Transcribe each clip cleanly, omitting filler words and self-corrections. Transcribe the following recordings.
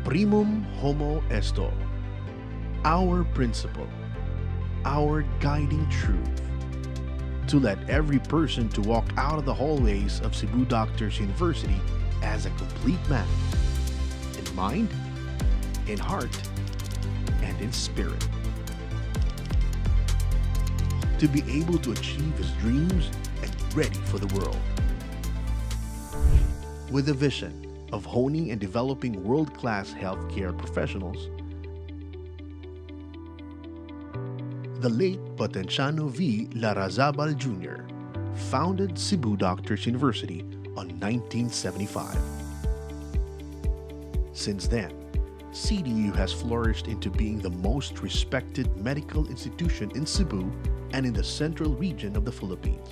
Primum homo esto, our principle, our guiding truth, to let every person to walk out of the hallways of Cebu Doctors University as a complete man, in mind, in heart, and in spirit. To be able to achieve his dreams and ready for the world. With a vision of honing and developing world-class healthcare professionals, the late Potenciano V. Larrazabal Jr. founded Cebu Doctors University on 1975. Since then, CDU has flourished into being the most respected medical institution in Cebu and in the central region of the Philippines.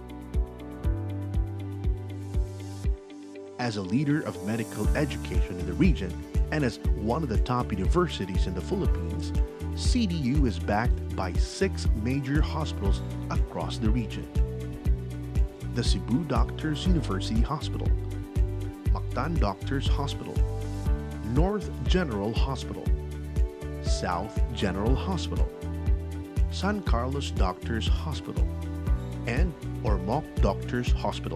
As a leader of medical education in the region and as one of the top universities in the Philippines, CDU is backed by 6 major hospitals across the region. The Cebu Doctors University Hospital, Mactan Doctors Hospital, North General Hospital, South General Hospital, San Carlos Doctors Hospital, and Ormoc Doctors Hospital.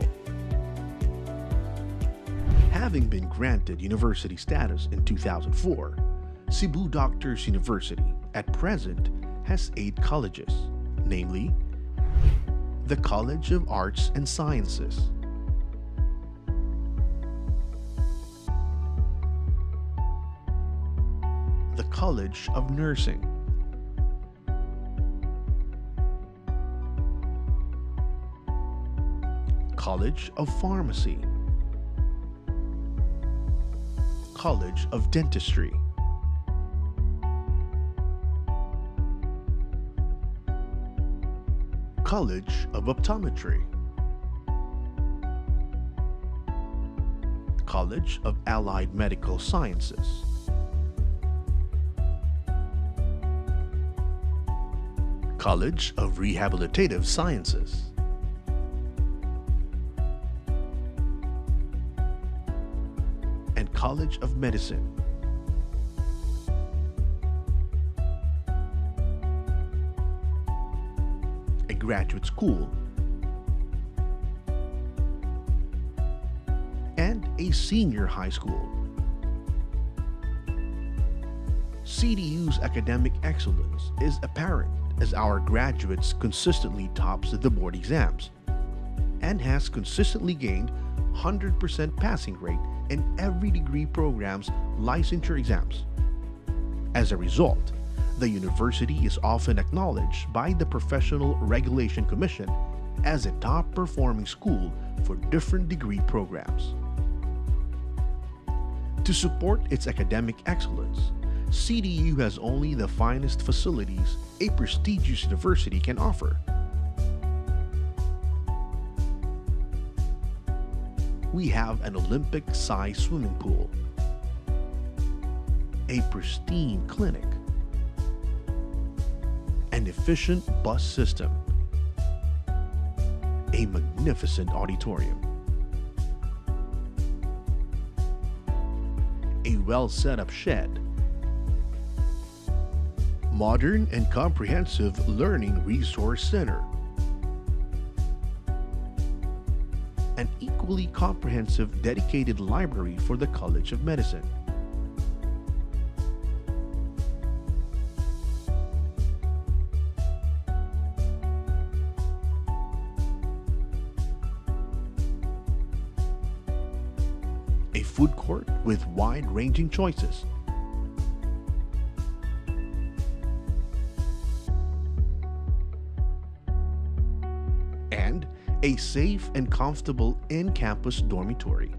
Having been granted university status in 2004, Cebu Doctors University at present has 8 colleges, namely the College of Arts and Sciences, the College of Nursing, College of Pharmacy, College of Dentistry, College of Optometry, College of Allied Medical Sciences, College of Rehabilitative Sciences, and College of Medicine. A graduate school, and a senior high school. CDU's academic excellence is apparent as our graduates consistently tops the board exams and has consistently gained 100% passing rate in every degree program's licensure exams. As a result, the university is often acknowledged by the Professional Regulation Commission as a top-performing school for different degree programs. To support its academic excellence, CDU has only the finest facilities a prestigious university can offer. We have an Olympic-sized swimming pool, a pristine clinic, an efficient bus system, a magnificent auditorium, a well-set-up shed, modern and comprehensive learning resource center, an equally comprehensive dedicated library for the College of Medicine, a food court with wide-ranging choices, and a safe and comfortable in-campus dormitory.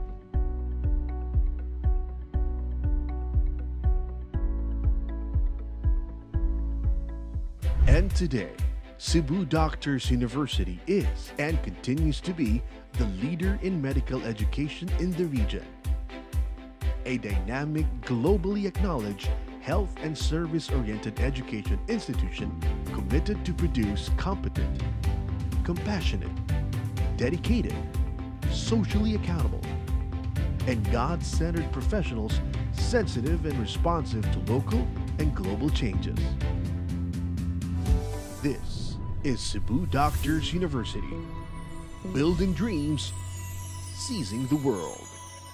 And today, Cebu Doctors University is and continues to be the leader in medical education in the region. A dynamic, globally acknowledged health and service-oriented education institution committed to produce competent, compassionate, dedicated, socially accountable, and God-centered professionals sensitive and responsive to local and global changes. This is Cebu Doctors University, building dreams, seizing the world.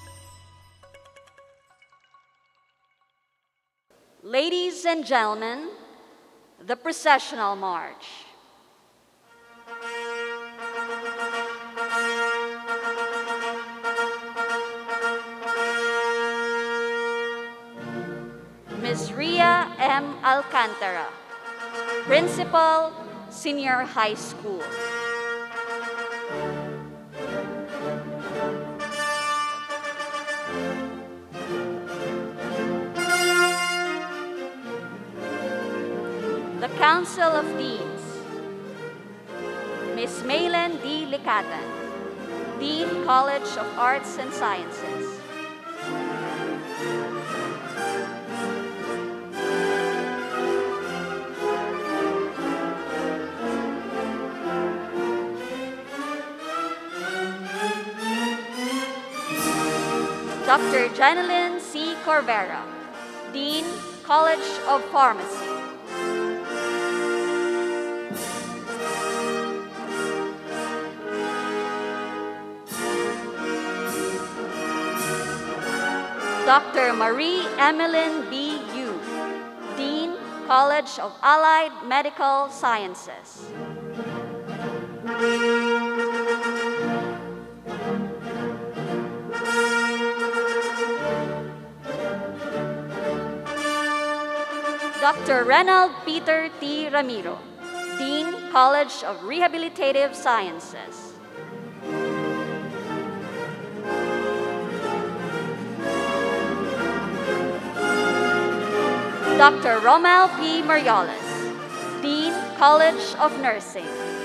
Ladies and gentlemen, the processional march. Ms. Ria M. Alcantara, Principal, Senior High School. The Council of Deans, Ms. Maylen D. Licatan, Dean, College of Arts and Sciences. Dr. Janeline C. Corvera, Dean, College of Pharmacy. Dr. Marie Emeline B. Yu, Dean, College of Allied Medical Sciences. Dr. Reynold Peter T. Ramiro, Dean, College of Rehabilitative Sciences. Dr. Romel P. Marioles, Dean, College of Nursing.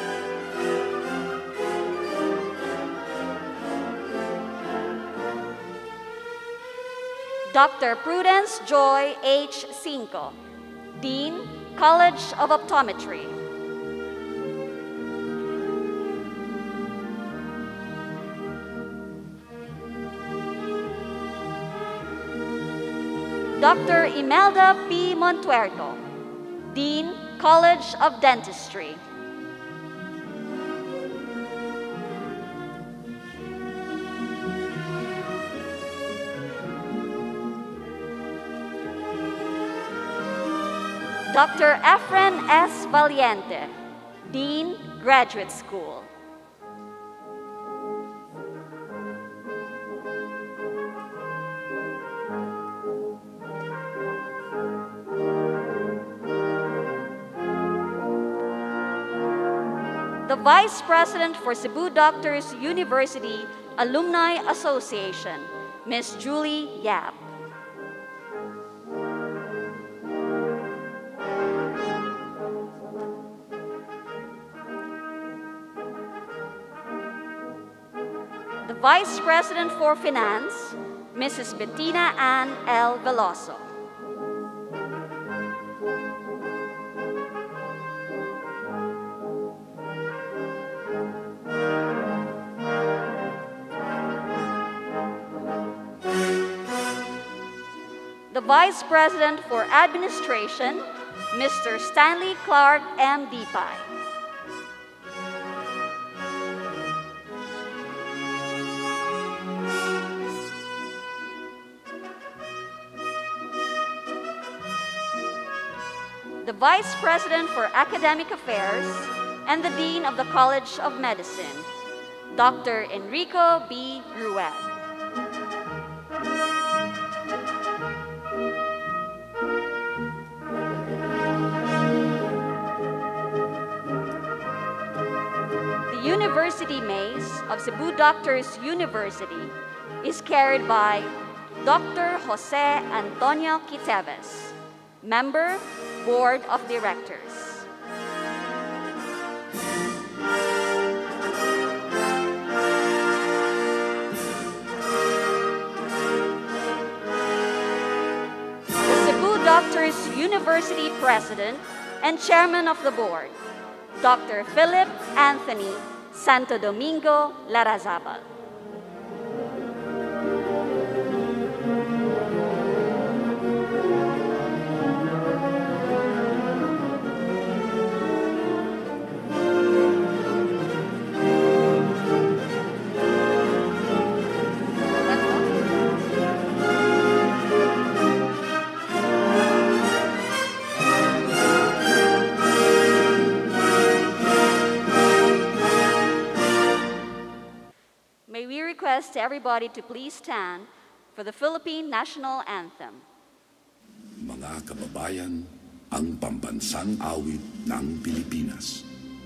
Dr. Prudence Joy H. Cinco, Dean, College of Optometry. Dr. Imelda P. Montuerto, Dean, College of Dentistry. Dr. Efren S. Valiente, Dean, Graduate School. The Vice President for Cebu Doctors University Alumni Association, Ms. Julie Yap. The Vice President for Finance, Mrs. Bettina Ann L. Veloso. The Vice President for Administration, Mr. Stanley Clark M. Dipay. The Vice President for Academic Affairs and the Dean of the College of Medicine, Dr. Enrico B. Ruel. The University Mace of Cebu Doctors University is carried by Dr. Jose Antonio Quiteves, Member, Board of Directors. The Cebu Doctors University President and Chairman of the Board, Dr. Philip Anthony Santo Domingo Larazabal. everybody to please stand for the Philippine National Anthem. Mga kababayan, ang pambansang awit ng Pilipinas.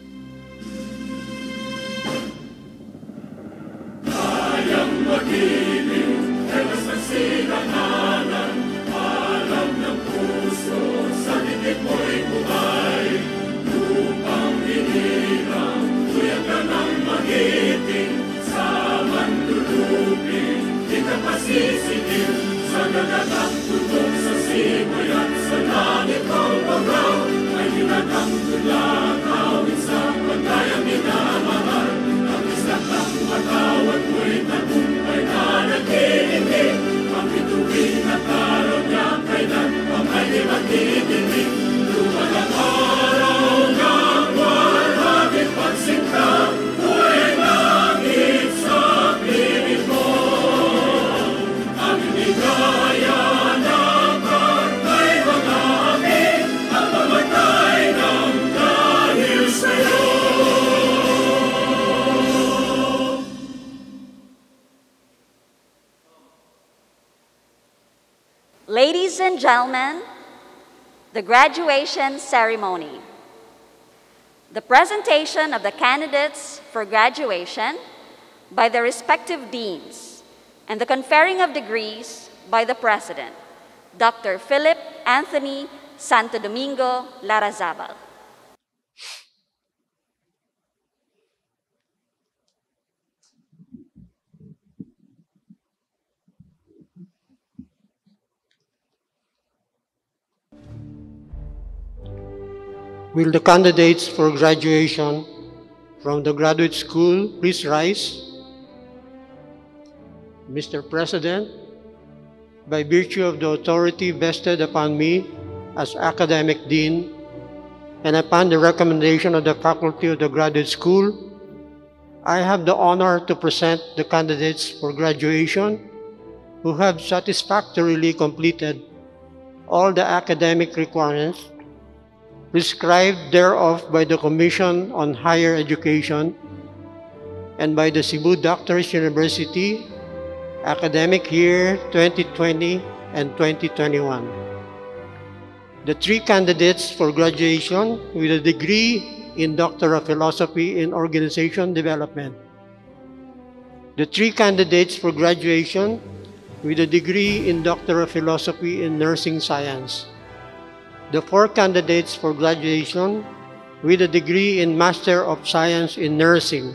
Kayang mag-ibig, ewas ng sinangalan, alam ng puso, sa dikit mo'y buhay. Lupang hinirang, tuyag ka ng magiting, sa manlulupin, di ka pasisigil, sa dagatang tutok sa simoy at sa langit ang bagaw, ay hinatang tulad, awit sa pagkayang minamahal. Ang islang ng matawad mo'y tagumpay na nag-iindig, ang bituin at araw niya kailan ang ay di magdidinig. Lumalang araw ng walhagit pagsinta, buhay langit sa piling mo. Ang inigaya ng kartay mga amin, ang mamatay ng dahil sa'yo. Ladies and gentlemen, the graduation ceremony. The presentation of the candidates for graduation by their respective deans and the conferring of degrees by the President, Dr. Philip Anthony Santo Domingo Larrazabal. Will the candidates for graduation from the graduate school please rise? Mr. President, by virtue of the authority vested upon me as Academic Dean and upon the recommendation of the faculty of the graduate school, I have the honor to present the candidates for graduation who have satisfactorily completed all the academic requirements prescribed thereof by the Commission on Higher Education and by the Cebu Doctors University academic year 2020 and 2021. The three candidates for graduation with a degree in Doctor of Philosophy in Organization Development. The three candidates for graduation with a degree in Doctor of Philosophy in Nursing Science. The four candidates for graduation with a degree in Master of Science in Nursing.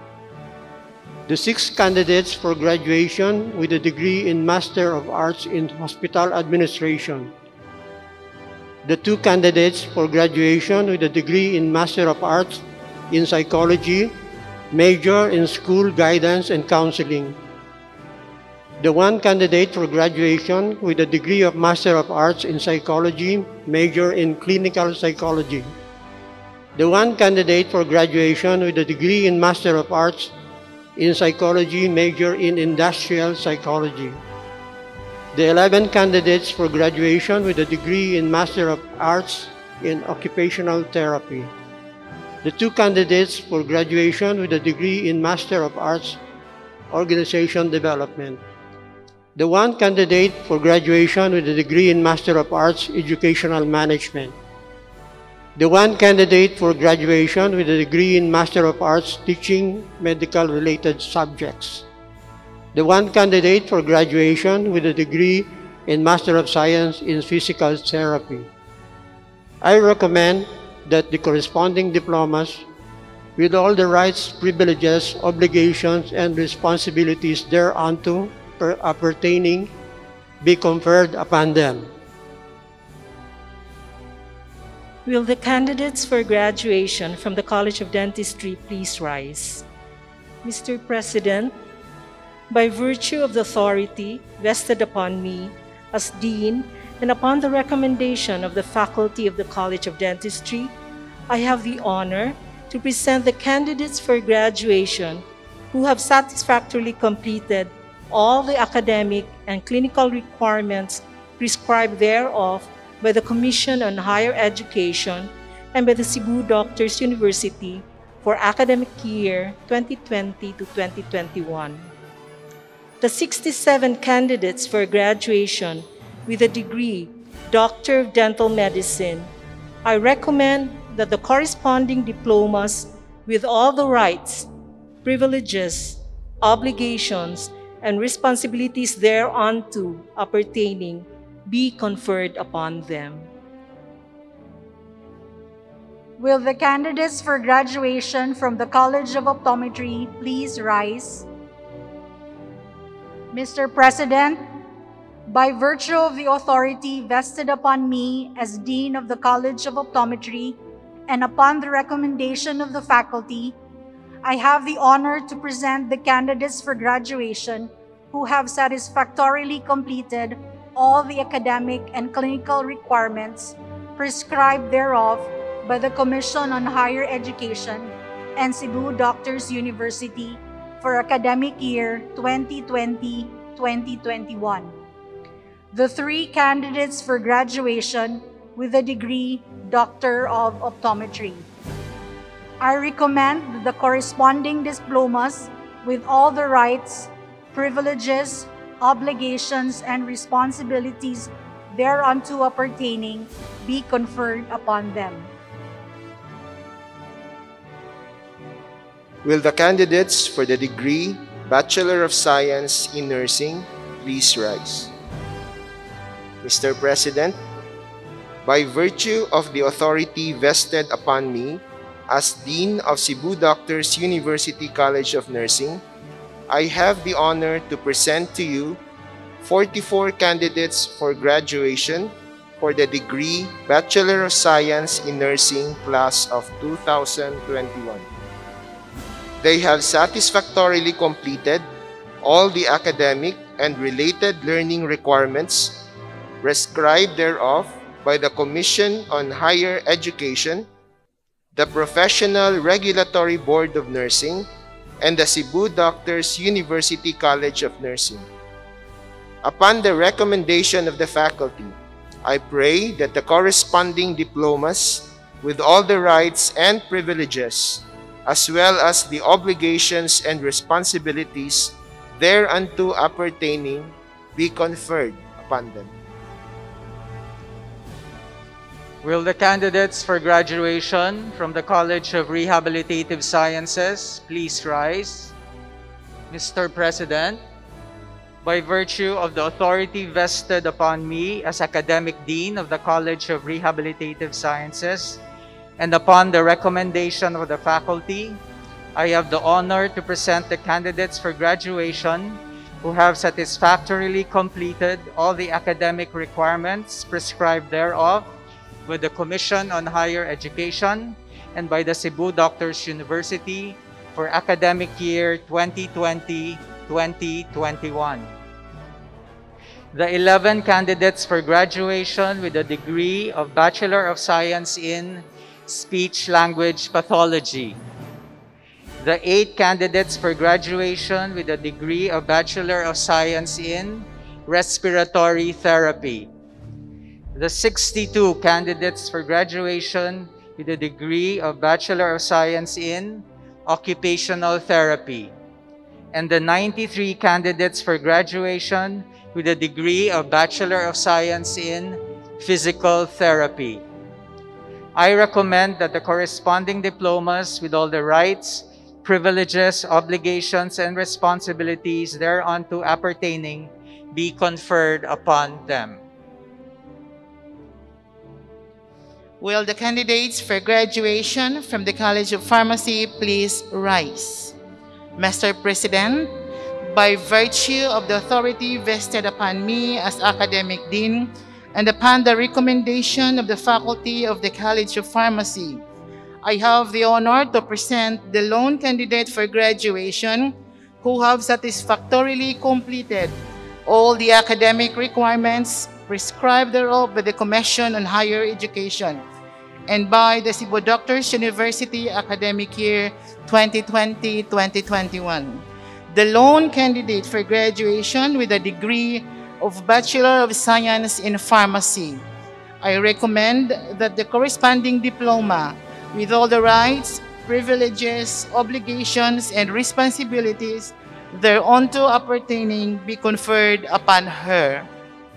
The six candidates for graduation with a degree in Master of Arts in Hospital Administration. The two candidates for graduation with a degree in Master of Arts in Psychology, major in School Guidance and Counseling. The one candidate for graduation with a degree of Master of Arts in Psychology, major in Clinical Psychology. The one candidate for graduation with a degree in Master of Arts in Psychology, major in Industrial Psychology. The 11 candidates for graduation with a degree in Master of Arts in Occupational Therapy. The two candidates for graduation with a degree in Master of Arts, Organization Development. The one candidate for graduation with a degree in Master of Arts, Educational Management. The one candidate for graduation with a degree in Master of Arts, Teaching Medical-Related Subjects. The one candidate for graduation with a degree in Master of Science in Physical Therapy. I recommend that the corresponding diplomas with all the rights, privileges, obligations, and responsibilities thereunto appertaining be conferred upon them. Will the candidates for graduation from the College of Dentistry please rise? Mr. President, by virtue of the authority vested upon me as Dean and upon the recommendation of the faculty of the College of Dentistry, I have the honor to present the candidates for graduation who have satisfactorily completed all the academic and clinical requirements prescribed thereof by the Commission on Higher Education and by the Cebu Doctors University for academic year 2020 to 2021. the 67 candidates for graduation with a degree, Doctor of Dental Medicine, I recommend that the corresponding diplomas with all the rights, privileges, obligations, and responsibilities thereunto appertaining be conferred upon them. Will the candidates for graduation from the College of Optometry please rise? Mr. President, by virtue of the authority vested upon me as Dean of the College of Optometry and upon the recommendation of the faculty, I have the honor to present the candidates for graduation who have satisfactorily completed all the academic and clinical requirements prescribed thereof by the Commission on Higher Education and Cebu Doctors University for academic year 2020-2021. The 3 candidates for graduation with the degree Doctor of Optometry. I recommend the corresponding diplomas with all the rights, privileges, obligations, and responsibilities thereunto appertaining be conferred upon them. Will the candidates for the degree Bachelor of Science in Nursing please rise? Mr. President, by virtue of the authority vested upon me as Dean of Cebu Doctors University College of Nursing, I have the honor to present to you 44 candidates for graduation for the degree Bachelor of Science in Nursing class of 2021. They have satisfactorily completed all the academic and related learning requirements prescribed thereof by the Commission on Higher Education, the Professional Regulatory Board of Nursing, and the Cebu Doctors University College of Nursing. Upon the recommendation of the faculty, I pray that the corresponding diplomas with all the rights and privileges, as well as the obligations and responsibilities thereunto appertaining, be conferred upon them. Will the candidates for graduation from the College of Rehabilitative Sciences please rise? Mr. President, by virtue of the authority vested upon me as Academic Dean of the College of Rehabilitative Sciences, and upon the recommendation of the faculty, I have the honor to present the candidates for graduation who have satisfactorily completed all the academic requirements prescribed thereof by the Commission on Higher Education and by the Cebu Doctors University for academic year 2020-2021. The 11 candidates for graduation with a degree of Bachelor of Science in Speech-Language Pathology. The 8 candidates for graduation with a degree of Bachelor of Science in Respiratory Therapy. The 62 candidates for graduation with a degree of Bachelor of Science in Occupational Therapy. And the 93 candidates for graduation with a degree of Bachelor of Science in Physical Therapy. I recommend that the corresponding diplomas with all the rights, privileges, obligations, and responsibilities thereunto appertaining be conferred upon them. Will the candidates for graduation from the College of Pharmacy please rise? Mr. President, by virtue of the authority vested upon me as Academic Dean and upon the recommendation of the faculty of the College of Pharmacy, I have the honor to present the lone candidate for graduation who have satisfactorily completed all the academic requirements prescribed thereof by the Commission on Higher Education and by the Cebu Doctors University academic year 2020-2021. The lone candidate for graduation with a degree of Bachelor of Science in Pharmacy. I recommend that the corresponding diploma with all the rights, privileges, obligations, and responsibilities thereunto appertaining be conferred upon her.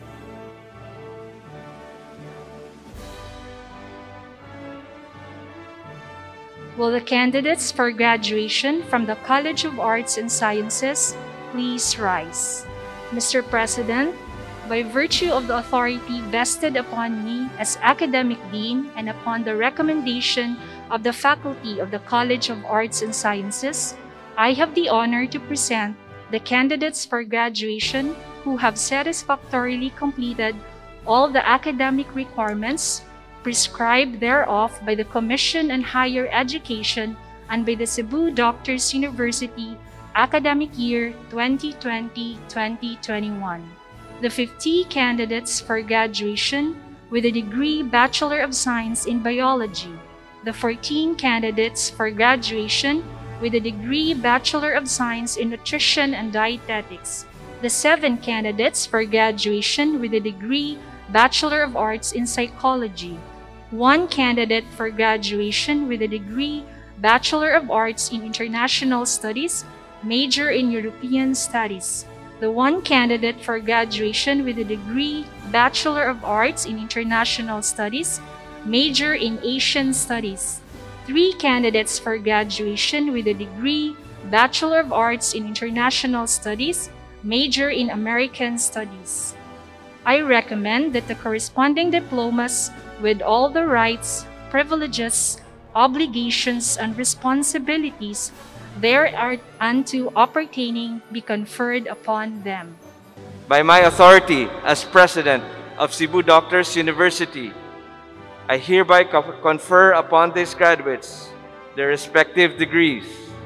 Will the candidates for graduation from the College of Arts and Sciences please rise? Mr. President, by virtue of the authority vested upon me as Academic Dean and upon the recommendation of the faculty of the College of Arts and Sciences, I have the honor to present the candidates for graduation who have satisfactorily completed all the academic requirements prescribed thereof by the Commission on Higher Education and by the Cebu Doctors University academic year 2020-2021. The 50 candidates for graduation with a degree Bachelor of Science in Biology, the 14 candidates for graduation with a degree Bachelor of Science in Nutrition and Dietetics, the 7 candidates for graduation with a degree Bachelor of Arts in Psychology, 1 candidate for graduation with a degree Bachelor of Arts in International Studies, major in European Studies, the 1 candidate for graduation with a degree Bachelor of Arts in International Studies, major in Asian Studies, 3 candidates for graduation with a degree Bachelor of Arts in International Studies, major in American Studies. I recommend that the corresponding diplomas with all the rights, privileges, obligations, and responsibilities thereunto appertaining be conferred upon them. By my authority as President of Cebu Doctors University, I hereby confer upon these graduates their respective degrees.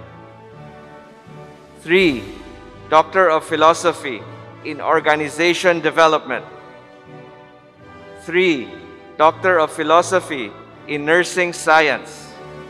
3. Doctor of Philosophy in Organization Development. 3. Doctor of Philosophy in Nursing Science.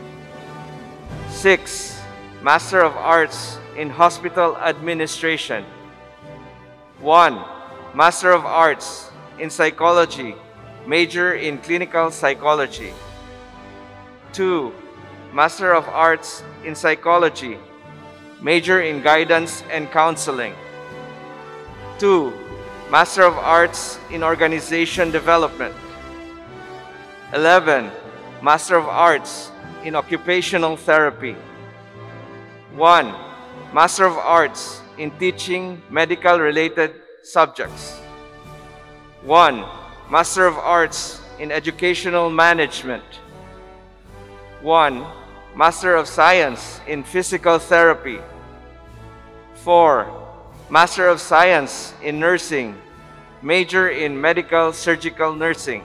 6. Master of Arts in Hospital Administration. 1. Master of Arts in Psychology, major in Clinical Psychology. 2. Master of Arts in Psychology, major in Guidance and Counseling. 2. Master of Arts in Organization Development. 11. Master of Arts in Occupational Therapy. 1. Master of Arts in Teaching Medical-Related Subjects. 1. Master of Arts in Educational Management. 1. Master of Science in Physical Therapy. 4. Master of Science in Nursing, major in Medical Surgical Nursing.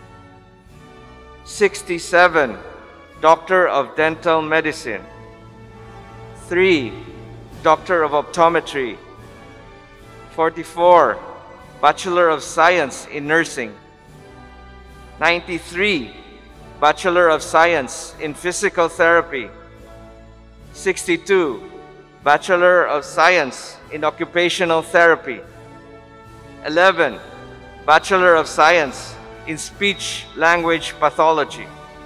67. Doctor of Dental Medicine. 3. Doctor of Optometry. 44. Bachelor of Science in Nursing. 93. Bachelor of Science in Physical Therapy. 62. Bachelor of Science in Occupational Therapy. 11. Bachelor of Science in Speech-Language Pathology.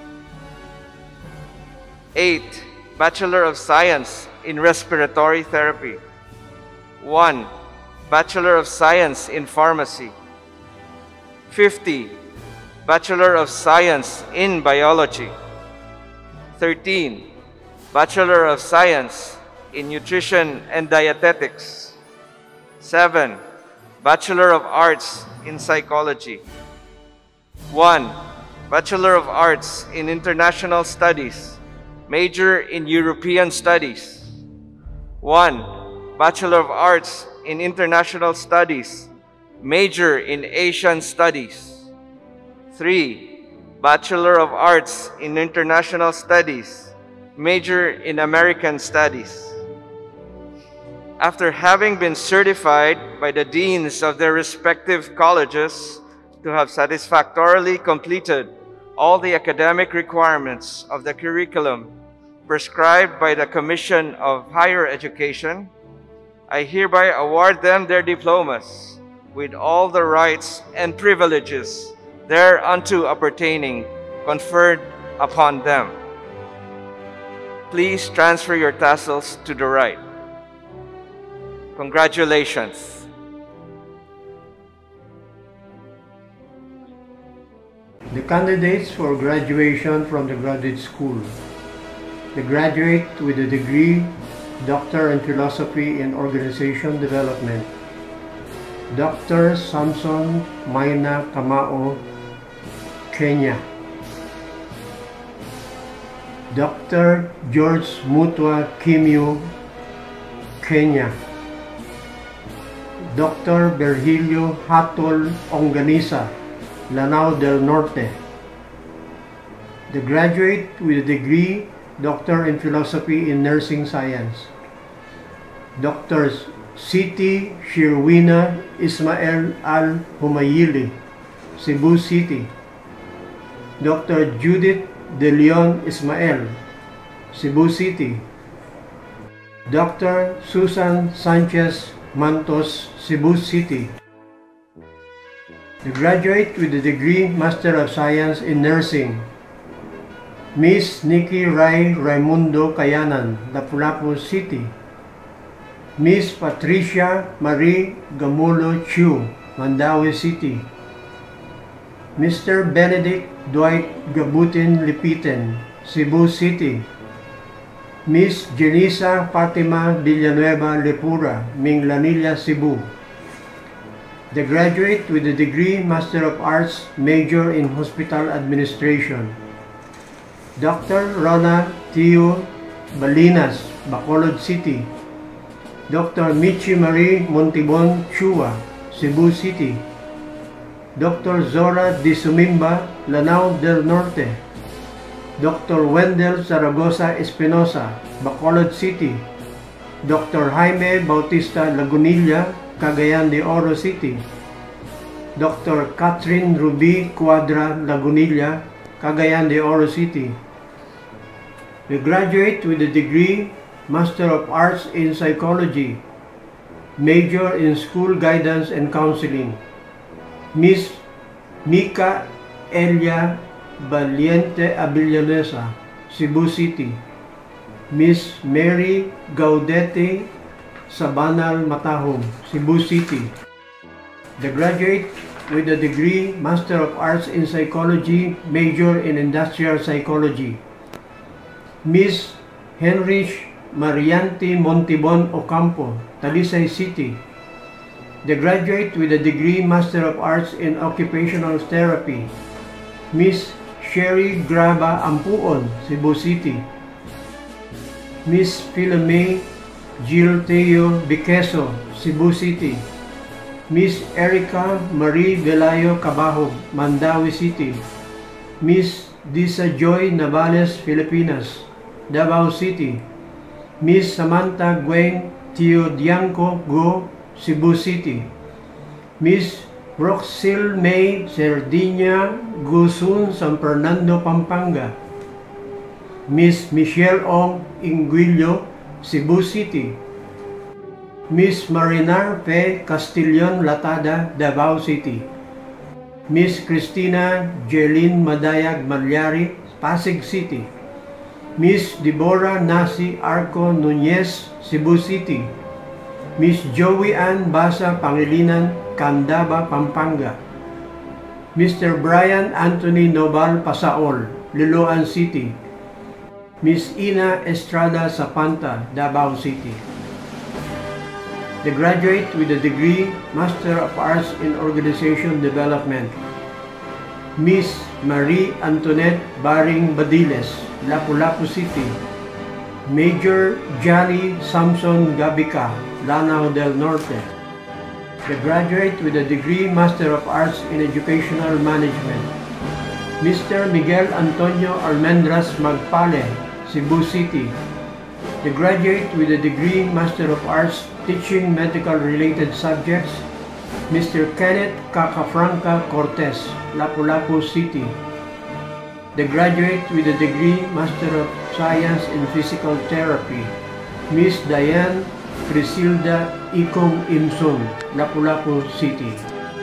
8. Bachelor of Science in Respiratory Therapy. 1. Bachelor of Science in Pharmacy. 50. Bachelor of Science in Biology. 13. Bachelor of Science in Nutrition and Dietetics. 7. Bachelor of Arts in Psychology. 1. Bachelor of Arts in International Studies, major in European Studies. 1. Bachelor of Arts in International Studies, major in Asian Studies. 3. Bachelor of Arts in International Studies, major in American Studies. After having been certified by the deans of their respective colleges to have satisfactorily completed all the academic requirements of the curriculum prescribed by the Commission of Higher Education, I hereby award them their diplomas with all the rights and privileges thereunto appertaining conferred upon them. Please transfer your tassels to the right. Congratulations. The candidates for graduation from the graduate school. The graduate with a degree, Doctor in Philosophy in Organization Development, Dr. Samson Maina Kamao, Kenya. Dr. George Mutwa Kimio, Kenya. Dr. Virgilio Hatol Onganisa, Lanao del Norte. The graduate with a degree, Doctor in Philosophy in Nursing Science, Dr. Siti Shirwina Ismael Al-Humayili, Cebu City. Dr. Judith De Leon Ismael, Cebu City. Dr. Susan Sanchez Mantos, Cebu City. The graduate with the degree Master of Science in Nursing, Miss Nikki Rai Raimundo Kayanan, Lapu-Lapu City. Miss Patricia Marie Gamulo Chiu, Mandaue City. Mr. Benedict Dwight Gabutin Lipiten, Cebu City. Miss Jenisa Fatima Villanueva Lepura, Minglanilla, Cebu. The graduate with the degree Master of Arts, Major in Hospital Administration, Dr. Rona Tio Balinas, Bacolod City. Dr. Michi Marie Montibon Chua, Cebu City. Dr. Zora Di Sumimba, Lanao del Norte. Dr. Wendell Zaragoza Espinosa, Bacolod City. Dr. Jaime Bautista Lagunilla, Cagayan de Oro City. Dr. Catherine Ruby Cuadra Lagunilla, Cagayan de Oro City. The graduate with a degree Master of Arts in Psychology, Major in School Guidance and Counseling, Miss Mika Elia Valiente Abillanesa, Cebu City. Miss Mary Gaudete Sabanal Matahong, Cebu City. The graduate with a degree Master of Arts in Psychology, Major in Industrial Psychology, Miss Henrich Marianti Montibon Ocampo, Talisay City. The graduate with a degree Master of Arts in Occupational Therapy, Miss Sherry Graba Ampuon, Cebu City. Miss Philomene Jill Teo Biqueso, Cebu City. Miss Erica Marie Velayo Cabahog, Mandaue City. Miss Disa Joy Navales, Filipinas, Davao City. Miss Samantha Gwen Teodianco Go, Cebu City. Miss Roxil May Sardinia Gusun, San Fernando, Pampanga. Miss Michelle Ong Inguillo, Cebu City. Miss Marinar Fe Castillon Latada, Davao City. Miss Cristina Jeline Madayag Malyari, Pasig City. Miss Deborah Nasi Arco Nunez, Cebu City. Miss Joey Ann Basa Pangilinan, Candaba, Pampanga. Mr. Brian Anthony Nobal Pasaol, Liloan City. Miss Ina Estrada Sapanta, Davao City. The graduate with a degree Master of Arts in Organization Development, Miss Marie Antoinette Baring Badiles, Lapu-Lapu City. Major Jali Samson Gabica, Lanao del Norte. The graduate with a degree Master of Arts in Educational Management, Mr. Miguel Antonio Almendras Magpale, Cebu City. The graduate with a degree Master of Arts Teaching Medical Related Subjects, Mr. Kenneth Cacafranca Cortez, Lapu-Lapu City. The graduate with a degree Master of Science in Physical Therapy, Miss Diane Crisilda Ikong Imson, Lapu-Lapu City.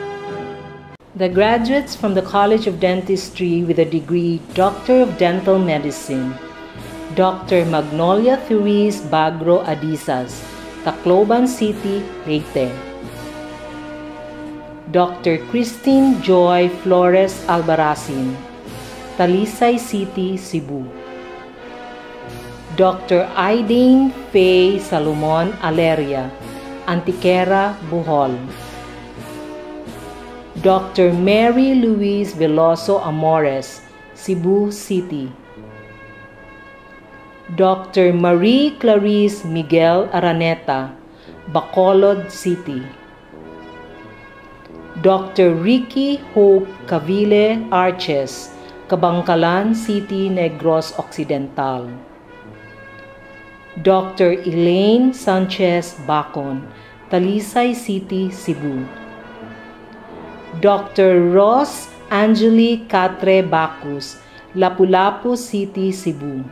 The graduates from the College of Dentistry with a degree Doctor of Dental Medicine, Dr. Magnolia Thuis Bagro Adisas, Tacloban City, Leyte. Dr. Christine Joy Flores Albarracin, Talisay City, Cebu. Dr. Aidane Faye Salomon Aleria, Antiquera, Bohol. Dr. Mary Louise Veloso Amores, Cebu City. Dr. Marie Clarice Miguel Araneta, Bacolod City. Dr. Ricky Hope Cavile Arches, Kabangkalan City, Negros Occidental. Dr. Elaine Sanchez Bacon, Talisay City, Cebu. Dr. Ross Angeli Catre Bacus, Lapu-Lapu City, Cebu.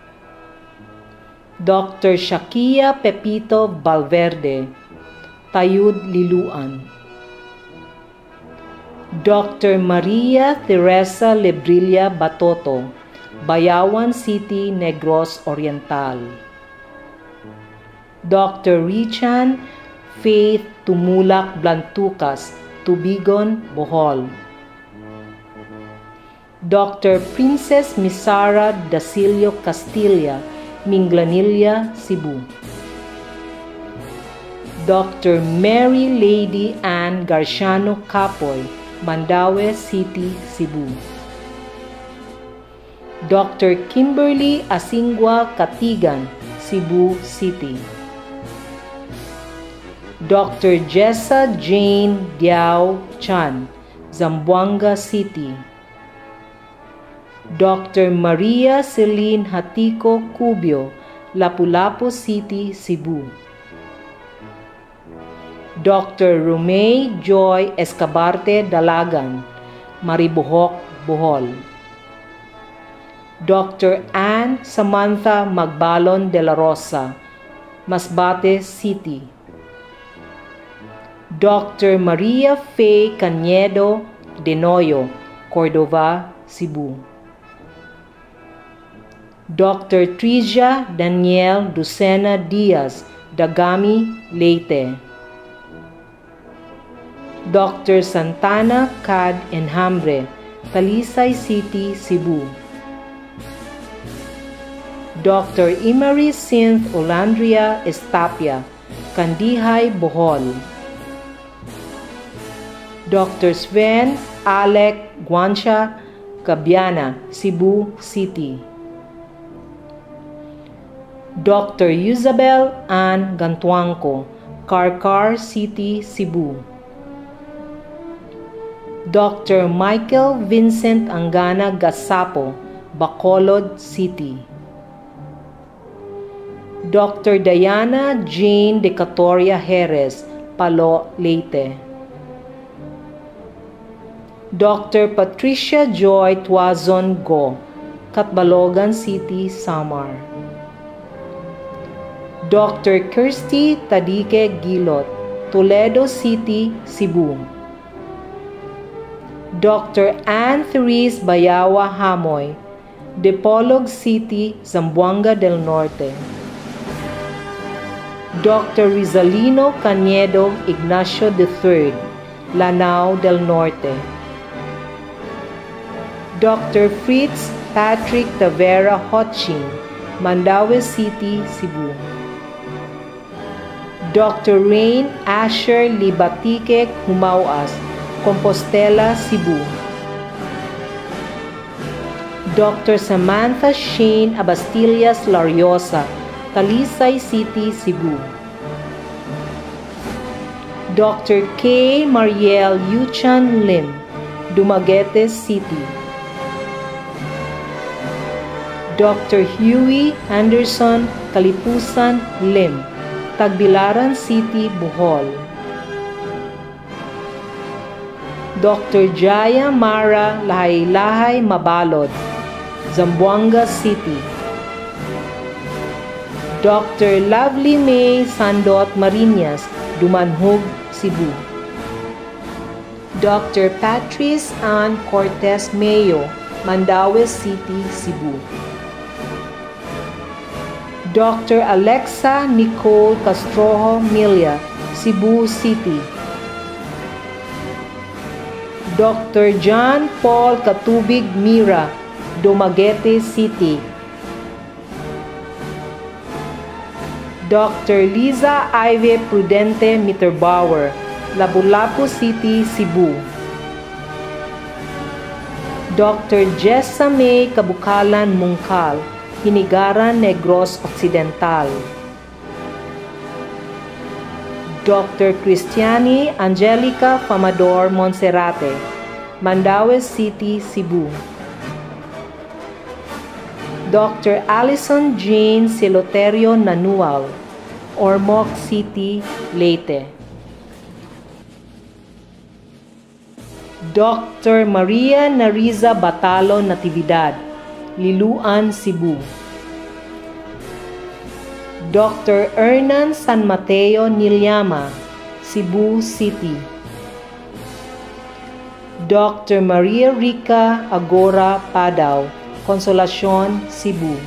Dr. Shakia Pepito Valverde, Tayud, Liluan. Dr. Maria Teresa Lebrilla Batoto, Bayawan City, Negros Oriental. Dr. Richan Faith Tumulak Blantucas, Tubigon, Bohol. Dr. Princess Misara Dacilio Castilla, Minglanilla, Cebu. Dr. Mary Lady Ann Garciano Capoy, Mandaue City, Cebu. Dr. Kimberly Asingwa Katigan, Cebu City. Dr. Jessa Jane Diao Chan, Zamboanga City. Dr. Maria Celine Hatico Cubio, Lapu-Lapu City, Cebu. Dr. Romay Joy Escabarte Dalagan, Maribojoc, Bohol. Dr. Ann Samantha Magbalon de la Rosa, Masbate City. Dr. Maria Faye Cañedo Denoyo, Cordova, Cebu. Dr. Trisia Daniel Ducena Diaz, Dagami, Leyte. Dr. Santana Cad Enhambre, Talisay City, Cebu. Dr. Imari Synth Olandria Estapia, Kandihay, Bohol. Dr. Sven Alec Guancha Cabiana, Cebu City. Dr. Isabel Ann Gantuangco, Carcar City, Cebu. Dr. Michael Vincent Angana Gasapo, Bacolod City. Dr. Diana Jane Decatoria Jerez, Palo, Leyte. Dr. Patricia Joy Tuazon Go, Catbalogan City, Samar. Dr. Kirsty Tadike Gilot, Toledo City, Cebu. Dr. Ann Therese Bayawa Hamoy, Dipolog City, Zamboanga del Norte. Dr. Rizalino Cañedo Ignacio III, Lanao del Norte. Dr. Fritz Patrick Tavera Hotching, Mandaue City, Cebu. Dr. Rain Asher Libatike Humauas, Compostela, Cebu. Dr. Samantha Shane Abastillas Lariosa, Talisay City, Cebu. Dr. K. Mariel Yuchan Lim, Dumaguete City. Dr. Huey Anderson Kalipusan Lim, Tagbilaran City, Bohol. Dr. Jaya Mara Lahay-Lahay Mabalod, Zamboanga City. Dr. Lovely May Sandot Marinas, Dumanhog, Cebu. Dr. Patrice Ann Cortez Mayo, Mandaue City, Cebu. Dr. Alexa Nicole Castrojo Milia, Cebu City. Dr. John Paul Katubig Mira, Dumaguete City. Dr. Liza Ivy Prudente Mitterbauer, Lapu-Lapu City, Cebu. Dr. Jessa May Kabukalan Mungkal, Hinigaran, Negros Occidental. Dr. Cristiani Angelica Famador Monserrate, Mandaue City, Cebu. Dr. Allison Jane Celoterio Nanual, Ormoc City, Leyte. Dr. Maria Nariza Batalo Natividad, Liluan, Cebu. Dr. Hernan San Mateo Nilyama, Cebu City. Dr. Maria Rica Agora Padao, Consolacion, Cebu.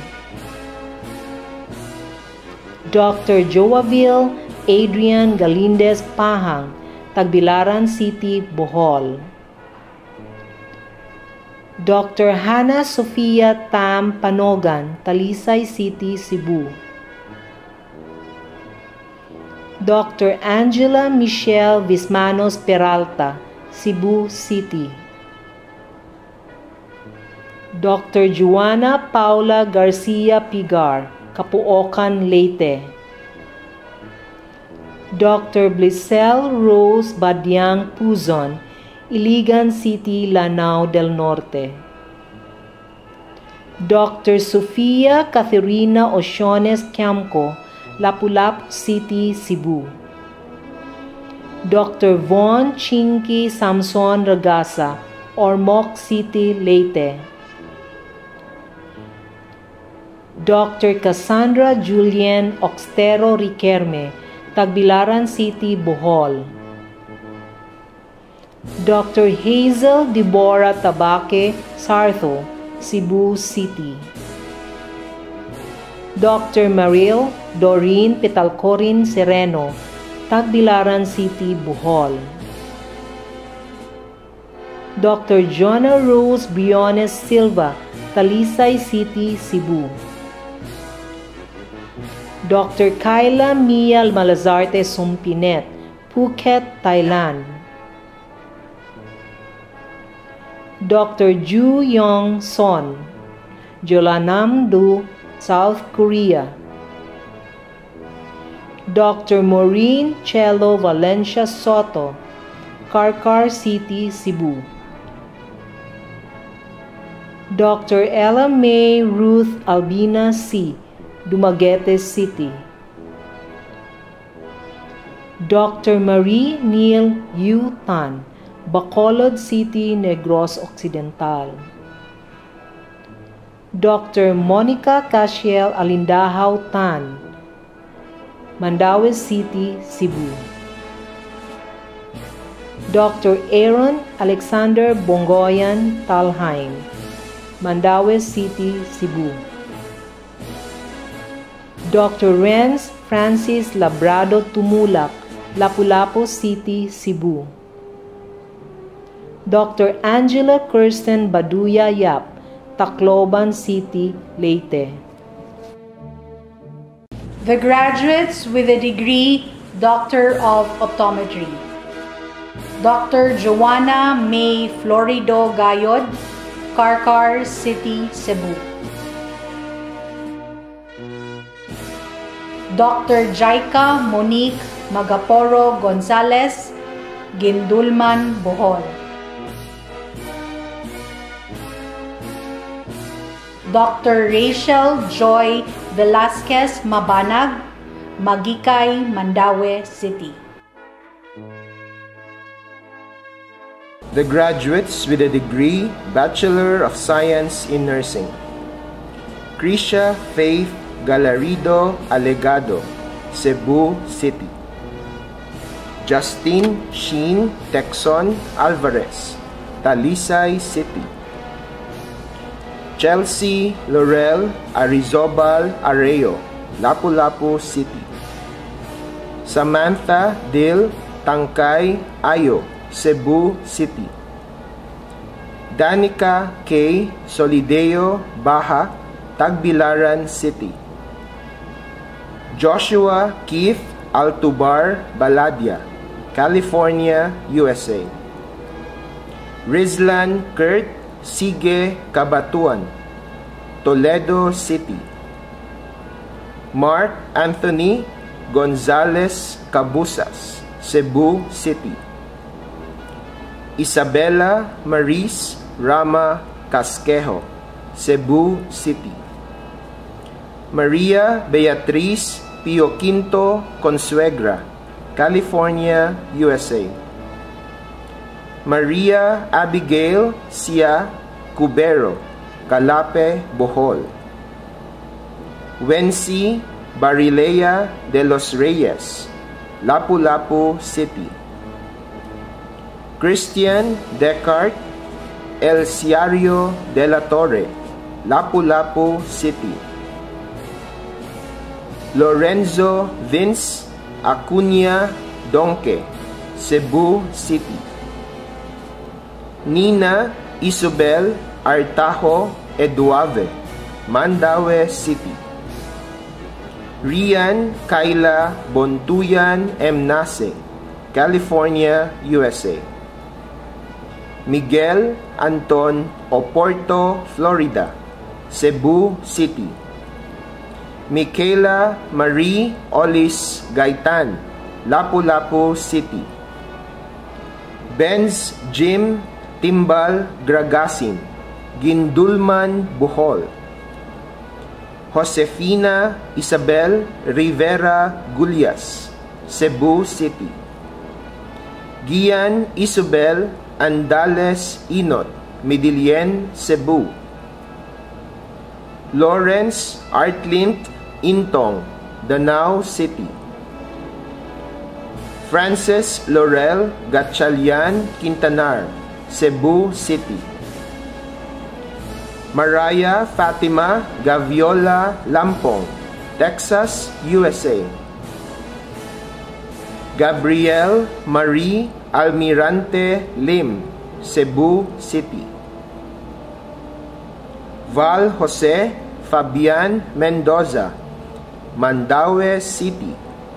Dr. Joaville Adrian Galindez Pahang, Tagbilaran City, Bohol. Dr. Hannah Sofia Tam Panogan, Talisay City, Cebu. Dr. Angela Michelle Vismanos Peralta, Cebu City. Dr. Juana Paula Garcia Pigar, Capuocan, Leyte. Dr. Blissel Rose Badyang Puzon, Iligan City, Lanao del Norte. Dr. Sofia Catherina Ociones Camco, Lapu-Lapu City, Cebu. Dr. Von Chinky Samson Ragasa, Ormoc City, Leyte. Dr. Cassandra Julian Oxtero Riquerme, Tagbilaran City, Bohol. Dr. Hazel Deborah Tabaque Sartho, Cebu City. Dr. Maril Doreen Petalcorin Sereno, Tagbilaran City, Bohol. Dr. Jonah Rose Briones Silva, Talisay City, Cebu. Dr. Kyla Mia Malazarte Sumpinet, Phuket, Thailand. Dr. Ju Yong Son, Jeollanam-do, South Korea. Dr. Maureen Chelo Valencia Soto, Karkar City, Cebu. Dr. Ella May Ruth Albina C., Dumaguete City. Dr. Marie Neil Yu Tan, Bacolod City, Negros Occidental. Dr. Monica Casiel Alindahaw Tan, Mandaue City, Cebu. Dr. Aaron Alexander Bongoyan Talheim, Mandaue City, Cebu. Dr. Renz Francis Labrado Tumulak, Lapu-Lapu City, Cebu. Dr. Angela Kirsten Baduya Yap, Tacloban City, Leyte. The graduates with a degree Doctor of Optometry. Dr. Joanna May Florido Gayod, Karkar City, Cebu. Dr. Jaika Monique Magaporo Gonzalez, Gindulman, Bohol. Dr. Rachel Joy Velasquez Mabanag, Magikay, Mandaue City. The graduates with a degree Bachelor of Science in Nursing. Krisha Faith Galarido Alegado, Cebu City. Justine Sheen Texon Alvarez, Talisay City. Chelsea Laurel Arizobal Areo, Lapu-Lapu City. Samantha Dil Tangkay Ayo, Cebu City. Danica K. Solideo Baha, Tagbilaran City. Joshua Keith Altubar Baladia, California, USA. Rizlan Kurt Sige Cabatuan, Toledo City. Mark Anthony Gonzalez Cabusas, Cebu City. Isabella Maris Rama Casquejo, Cebu City. Maria Beatriz Pio Quinto Consuegra, California, USA. Maria Abigail Sia Cubero, Calape, Bohol. Wency Barilea de los Reyes, Lapu-Lapu City. Christian Descartes El Ciario de la Torre, Lapu-Lapu City. Lorenzo Vince Acuña Donque, Cebu City. Nina Isabel Artajo Eduave, Mandaue City. Rian Kayla Bontuyan Mnase, California, USA. Miguel Anton Oporto, Florida, Cebu City. Michaela Marie Olis Gaitan, Lapu-Lapu City. Benz Jim Timbal Gragasin, Gindulman, Bohol. Josefina Isabel Rivera Gulyas, Cebu City. Gian Isabel Andales Inot, Midilien, Cebu. Lawrence Artlint Intong, Danao City. Frances Laurel Gatchalian Quintanar, Cebu City. Mariah Fatima Gaviola Lampong, Texas, USA. Gabrielle Marie Almirante Lim, Cebu City. Val Jose Fabian Mendoza, Mandaue City.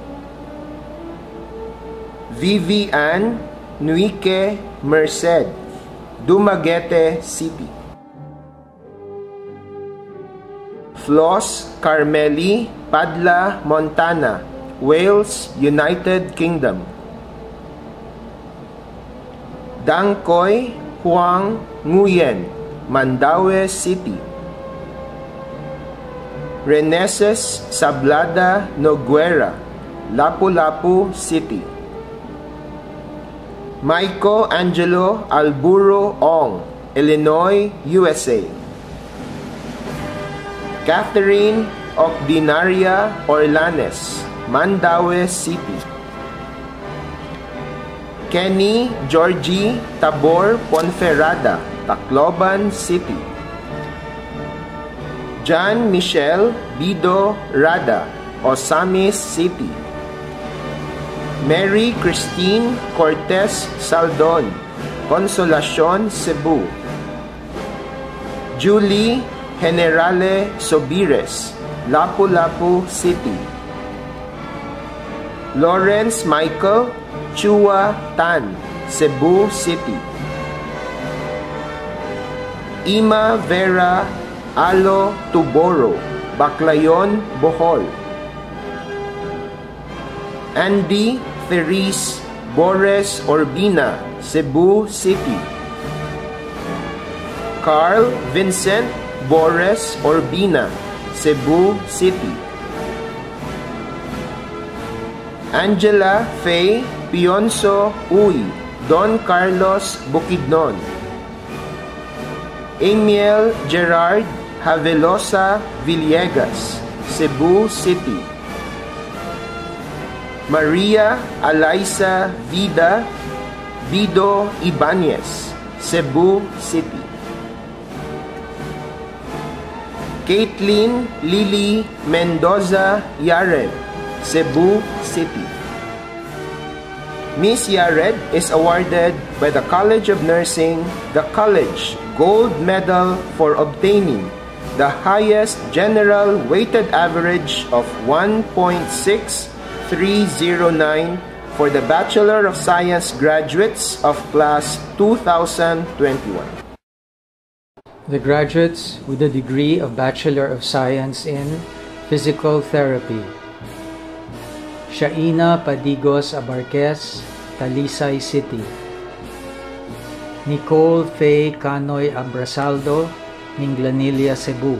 Vivian Nuike Merced, Dumaguete City. Flos Carmeli Padla Montana, Wales, United Kingdom. Dangkoy Huang Nguyen, Mandaue City. Reneses Sablada Noguera, Lapu-Lapu City. Maiko Angelo Alburo Ong, Illinois, USA. Catherine Ocdinaria Orlanes, Mandaue City. Kenny Georgie Tabor Ponferrada, Tacloban City. John Michel Bido Rada, Osamis City. Mary Christine Cortez Saldon, Consolacion, Cebu. Julie Generale Sobires, Lapu-Lapu City. Lawrence Michael Chua Tan, Cebu City. Ima Vera Alo Tuboro, Baclayon, Bohol. Andy Therese Bores Orbina, Cebu City. Carl Vincent Bores Orbina, Cebu City. Angela Faye Pionso Uy, Don Carlos, Bukidnon. Amiel Gerard Havelosa Villegas, Cebu City. Maria Alaisa Vida Vido Ibanez, Cebu City. Caitlin Lily Mendoza Yared, Cebu City. Ms. Yared is awarded by the College of Nursing the College Gold Medal for obtaining the highest general weighted average of 1.6309 for the Bachelor of Science graduates of class 2021. The graduates with the degree of Bachelor of Science in Physical Therapy: Shaina Padigos Abarquez, Talisay City; Nicole Faye Canoy Abrasaldo, Minglanilla, Cebu;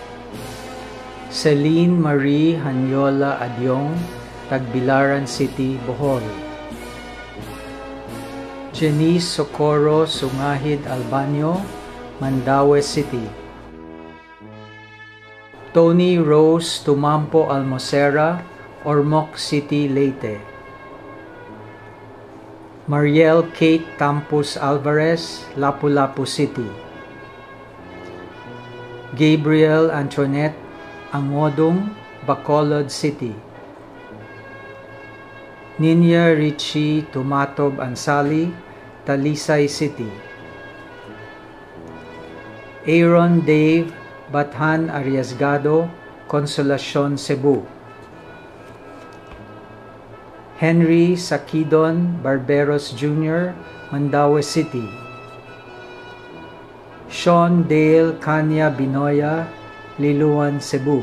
Celine Marie Hanyola Adyong, Tagbilaran City, Bohol; Jenice Socorro Sungahid Albanyo, Mandaue City; Tony Rose Tumampo Almocera, Ormoc City, Leyte; Mariel Kate Campos Alvarez, Lapu-Lapu City; Gabriel Antoinette Angodong, Bacolod City; Ninya Richie Tumatob Ansali, Talisay City; Aaron Dave Bathan Arriesgado, Consolacion, Cebu; Henry Sakidon Barberos Jr., Mandaue City; Sean Dale Kanya Binoya, Liluan, Cebu;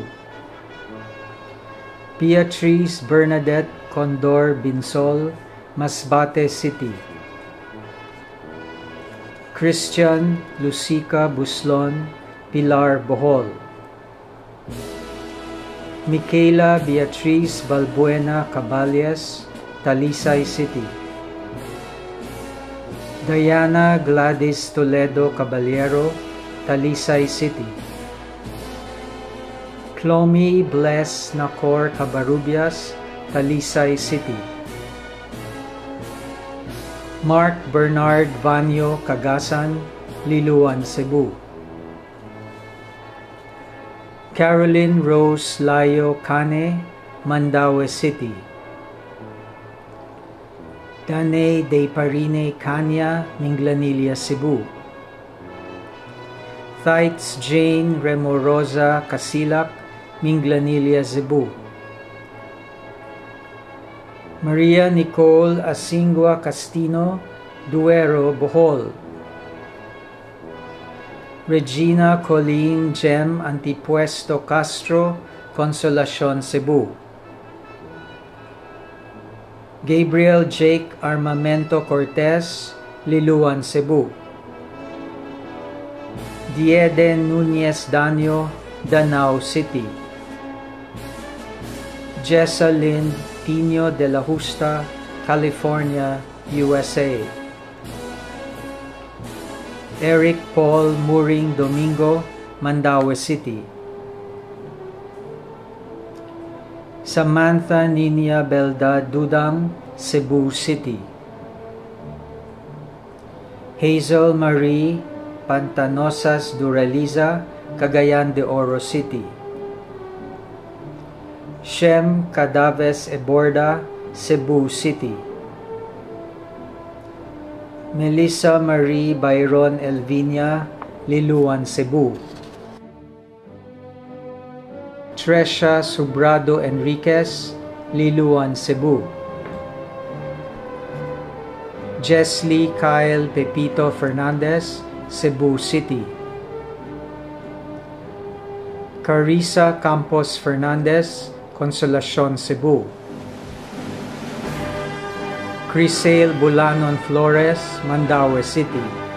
Beatrice Bernadette Condor Binsol, Masbate City; Christian Lucica Buslon, Pilar, Bohol; Michaela Beatriz Balbuena Caballes, Talisay City; Diana Gladys Toledo Caballero, Talisay City; Clomi Bless Nacor Cabarubias, Talisay City; Mark Bernard Vanyo Cagasan, Liluan, Cebu; Caroline Rose Layo Cane, Mandaue City; Dane De Parine Kanya, Minglanilla, Cebu; Thites Jane Remorosa Casilak, Minglanilla, Cebu; Maria Nicole Asingua Castino, Duero, Bohol; Regina Colleen Gem Antipuesto Castro, Consolacion, Cebu; Gabriel Jake Armamento Cortez, Liluan, Cebu; Diede Nunez Danyo, Danao City; Jessa Lynn Tino de la Justa, California, USA; Eric Paul Muring Domingo, Mandaue City; Samantha Nina Belda Dudang, Cebu City; Hazel Marie Pantanosas Duraliza, Cagayan de Oro City; Shem Cadaves Eborda, Cebu City; Melissa Marie Byron Elvinia, Liluan, Cebu; Tresha Subrado Enriquez, Liluan, Cebu; Jesly Kyle Pepito Fernandez, Cebu City; Carissa Campos Fernandez, Consolacion, Cebu; Crisale Bulanon Flores, Mandaue City;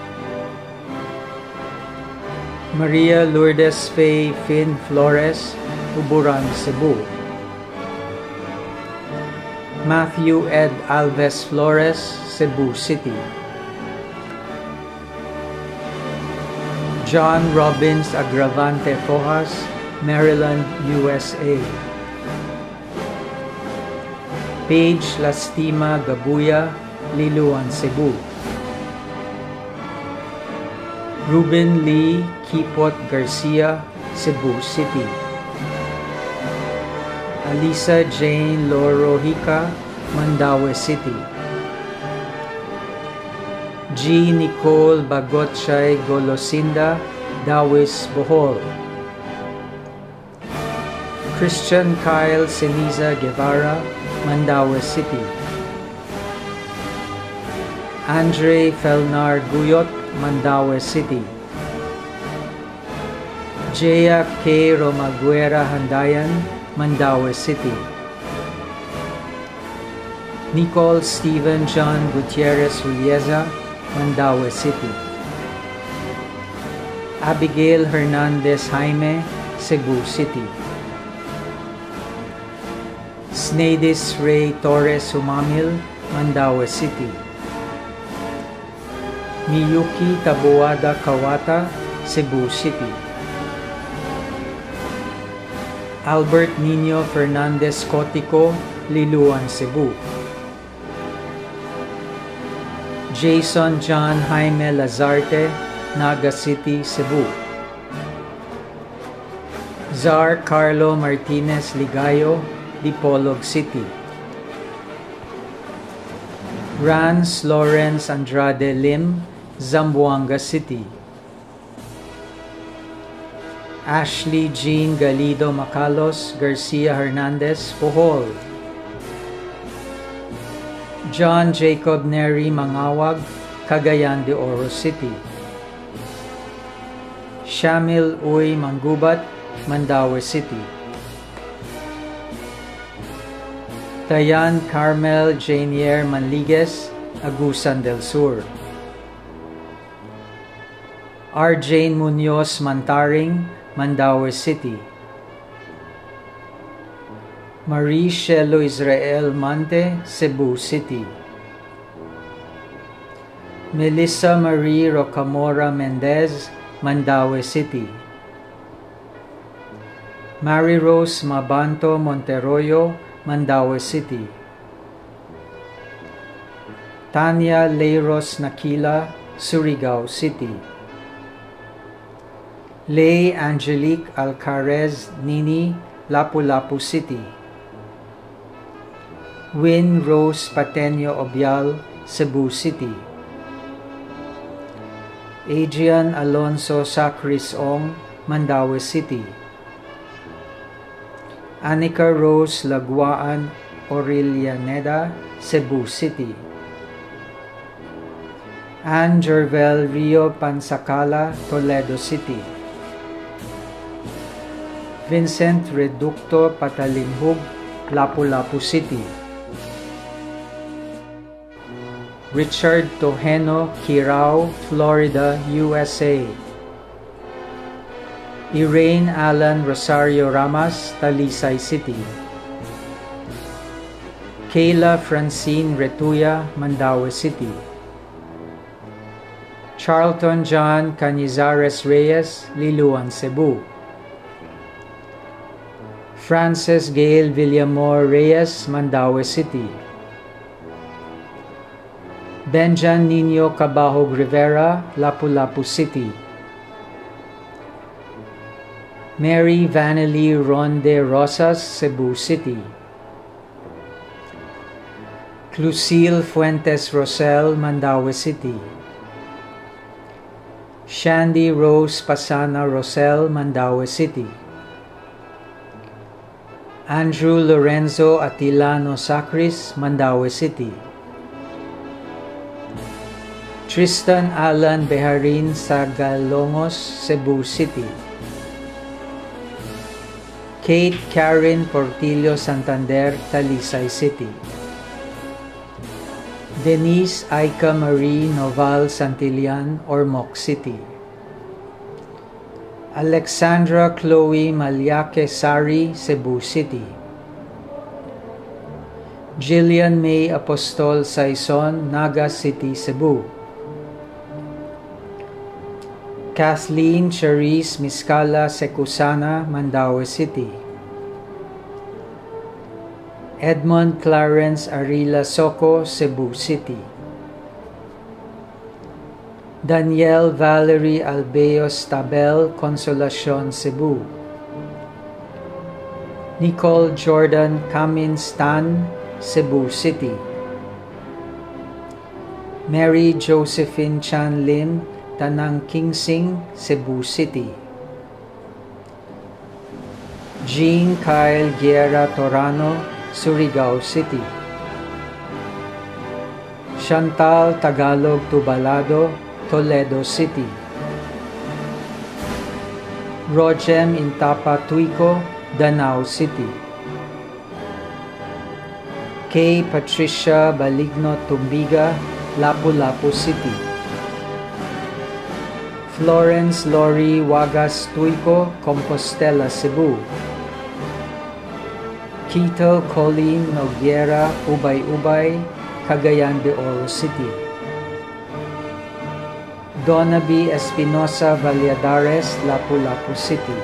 Maria Lourdes Faye Fin Flores, Uburan, Cebu; Matthew Ed Alves Flores, Cebu City; John Robbins Agravante Fojas, Maryland, USA; Paige Lastima Gabuya, Liluan, Cebu; Ruben Lee Kipot Garcia, Cebu City. Alisa Jane Lorohica, Mandaue City. G. Nicole Bagotchay Golosinda, Dawis, Bohol. Christian Kyle Ceniza Guevara, Mandaue City. Andre Felnar Guyot, Mandaue City. Jaya K. Romaguera Handayan, Mandaue City. Nicole Stephen John Gutierrez Ulieza, Mandaue City. Abigail Hernandez Jaime, Cebu City. Snadis Ray Torres Humamil, Mandaue City. Miyuki Tabuada Kawata, Cebu City. Albert Nino Fernandez Cotico, Liluan, Cebu. Jason John Jaime Lazarte, Naga City, Cebu. Zar Carlo Martinez Ligayo, Dipolog City. Rans Lawrence Andrade Lim, Zamboanga City. Ashley Jean Galido Macalos Garcia Hernandez, Bohol. John Jacob Neri Mangawag, Cagayan de Oro City. Shamil Uy Manggubat, Mandaue City. Tayan Carmel Janier Manligues, Agusan del Sur. R. Jane Munoz Mantaring, Mandaue City. Marie Shelo Israel Mante, Cebu City. Melissa Marie Rocamora Mendez, Mandaue City. Mary Rose Mabanto Monteroyo, Mandaue City. Tanya Leiros Nakila, Surigao City. Lay Angelique Alcarez Nini, Lapu-Lapu City. Win Rose Pateño Obial, Cebu City. Adrian Alonso Sacris Ong, Mandaue City. Anika Rose Laguaan Aurelianeda, Cebu City. Ann Jervel Rio Pansacala, Toledo City. Vincent Reducto Patalinhug, Lapu-Lapu City. Richard Tojeno Kirao, Florida, USA. Iraine Alan Rosario Ramas, Talisay City. Kayla Francine Retuya, Mandaue City. Charlton John Canizares Reyes, Liluan, Cebu. Frances Gail Villamor Reyes, Mandaue City. Benjan Nino Cabahog Rivera, Lapu-Lapu City. Mary Vanelli Ronde Rosas, Cebu City. Lucille Fuentes Rosel, Mandaue City. Shandy Rose Pasana Rosel, Mandaue City. Andrew Lorenzo Atilano Sacris, Mandaue City. Tristan Alan Beharin Sagalongos, Cebu City. Kate Karen Portillo Santander, Talisay City. Denise Aika Marie Noval Santillan, Ormoc City. Alexandra Chloe Malyake Sari, Cebu City. Jillian May Apostol Saison, Naga City, Cebu. Kathleen Charisse Miscala Secusana, Mandaue City. Edmond Clarence Arila Soco, Cebu City. Danielle Valerie Albeos Tabel, Consolacion, Cebu. Nicole Jordan Camins Tan, Cebu City. Mary Josephine Chan Lim, Tanang Kingsing, Cebu City. Jean Kyle Guerra Torano, Surigao City. Chantal Tagalog Tubalado, Toledo City. Rojem Intapa Tuico, Danao City. Kay Patricia Baligno Tumbiga, Lapu-Lapu City. Florence Lori Wagas Tuico, Compostela, Cebu. Quito Colleen Noguera, Ubay-Ubay, Cagayan de Oro City. Donaby Espinosa Valladares, Lapu-Lapu City.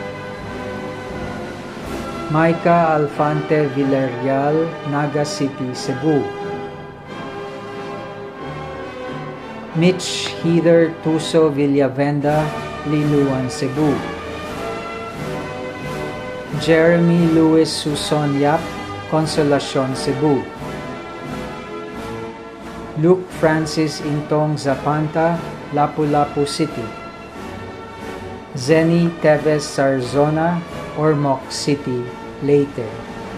Micah Alfante Villarreal, Naga City, Cebu. Mitch Heather Tuso Villavenda, Liluan, Cebu. Jeremy Louis Suson Yap, Consolacion, Cebu. Luke Francis Intong Zapanta, Lapu-Lapu City. Zenny Teves Sarzona, Ormoc City, Leyte.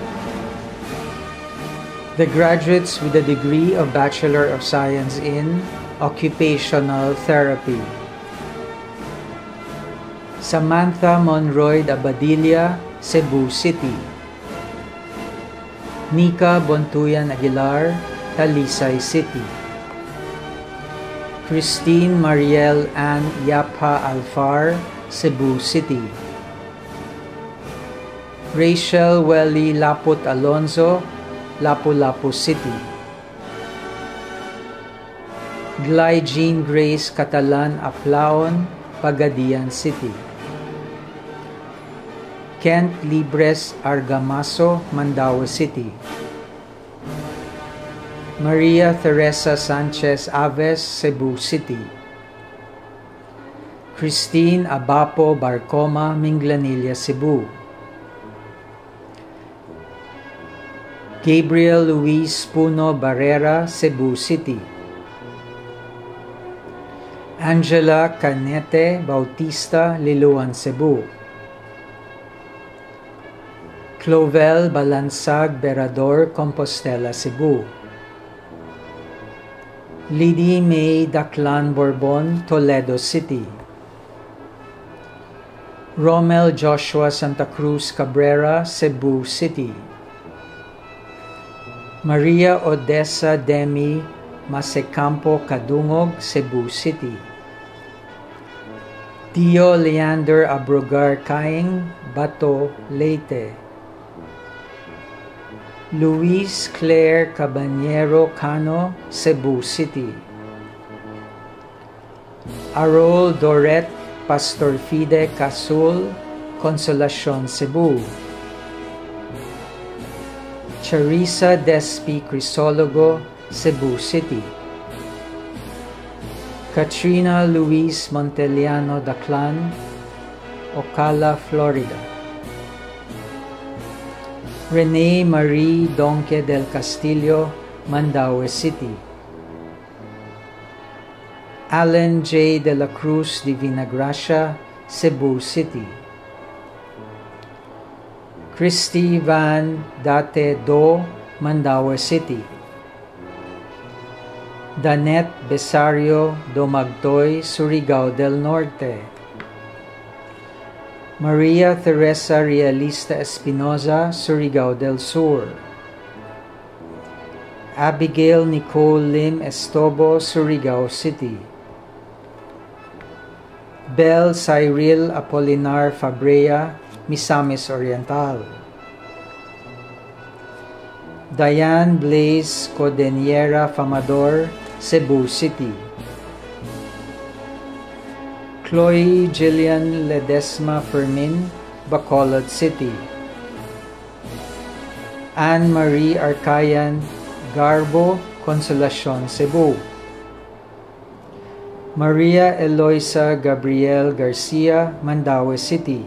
The graduates with a degree of Bachelor of Science in Occupational Therapy. Samantha Monroy Abadilla, Cebu City. Nika Bontuyan Aguilar, Talisay City. Christine Mariel Ann Yapha Alfar, Cebu City. Rachel Welly Laput Alonzo, Lapu-Lapu City. Gly Jean Grace Catalan Aplaon, Pagadian City. Kent Libres Argamaso, Mandaue City. Maria Teresa Sanchez Aves, Cebu City. Christine Abapo Barcoma, Minglanilla, Cebu. Gabriel Luis Puno Barrera, Cebu City. Angela Canete Bautista, Liluan, Cebu. Clovel Balansag Berador, Compostela, Cebu. Liddy May Daclan Bourbon, Toledo City. Romel Joshua Santa Cruz Cabrera, Cebu City. Maria Odessa Demi Masecampo Kadungog, Cebu City. Tio Leander Abrogar Kaing, Bato, Leyte. Luis Claire Cabanero Cano, Cebu City. Arol Doret Pastor Fide Casul, Consolacion, Cebu. Charissa Despi Crisologo, Cebu City. Katrina Luis Monteliano Daclan, Ocala, Florida. Renee Marie Donque del Castillo, Mandaue City. Alan J. de la Cruz Divina Gracia, Cebu City. Christy Van Date Do, Mandaue City. Danette Besario Domagtoy, Surigao del Norte. Maria Teresa Realista Espinoza, Surigao del Sur. Abigail Nicole Lim Estobo, Surigao City. Bel Cyril Apolinar Fabrea, Misamis Oriental. Diane Blaze Codeniera Famador, Cebu City. Chloe Jillian Ledesma Fermin, Bacolod City. Anne-Marie Arcayan Garbo, Consolacion, Cebu. Maria Eloisa Gabriel Garcia, Mandaue City.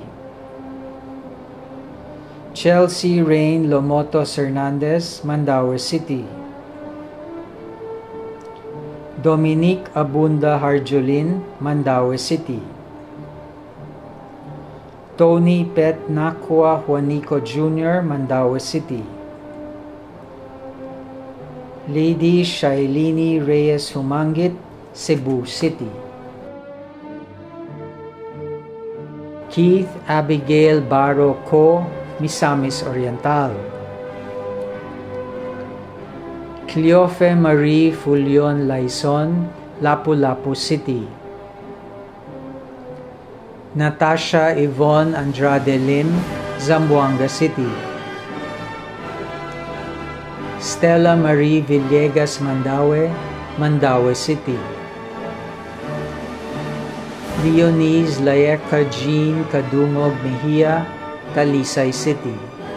Chelsea Rain Lomotos Hernandez, Mandaue City. Dominique Abunda Harjolin, Mandaue City. Tony Pet Nakwa Juanico Jr., Mandaue City. Lady Shailini Reyes Humangit, Cebu City. Keith Abigail Baro Co., Misamis Oriental. Cleofe Marie Fulion Laison, Lapu-Lapu City. Natasha Yvonne Andrade Lim, Zamboanga City. Stella Marie Villegas Mandaue, Mandaue City. Leonise Laeka Jean Kadungog Mejia, Talisay City.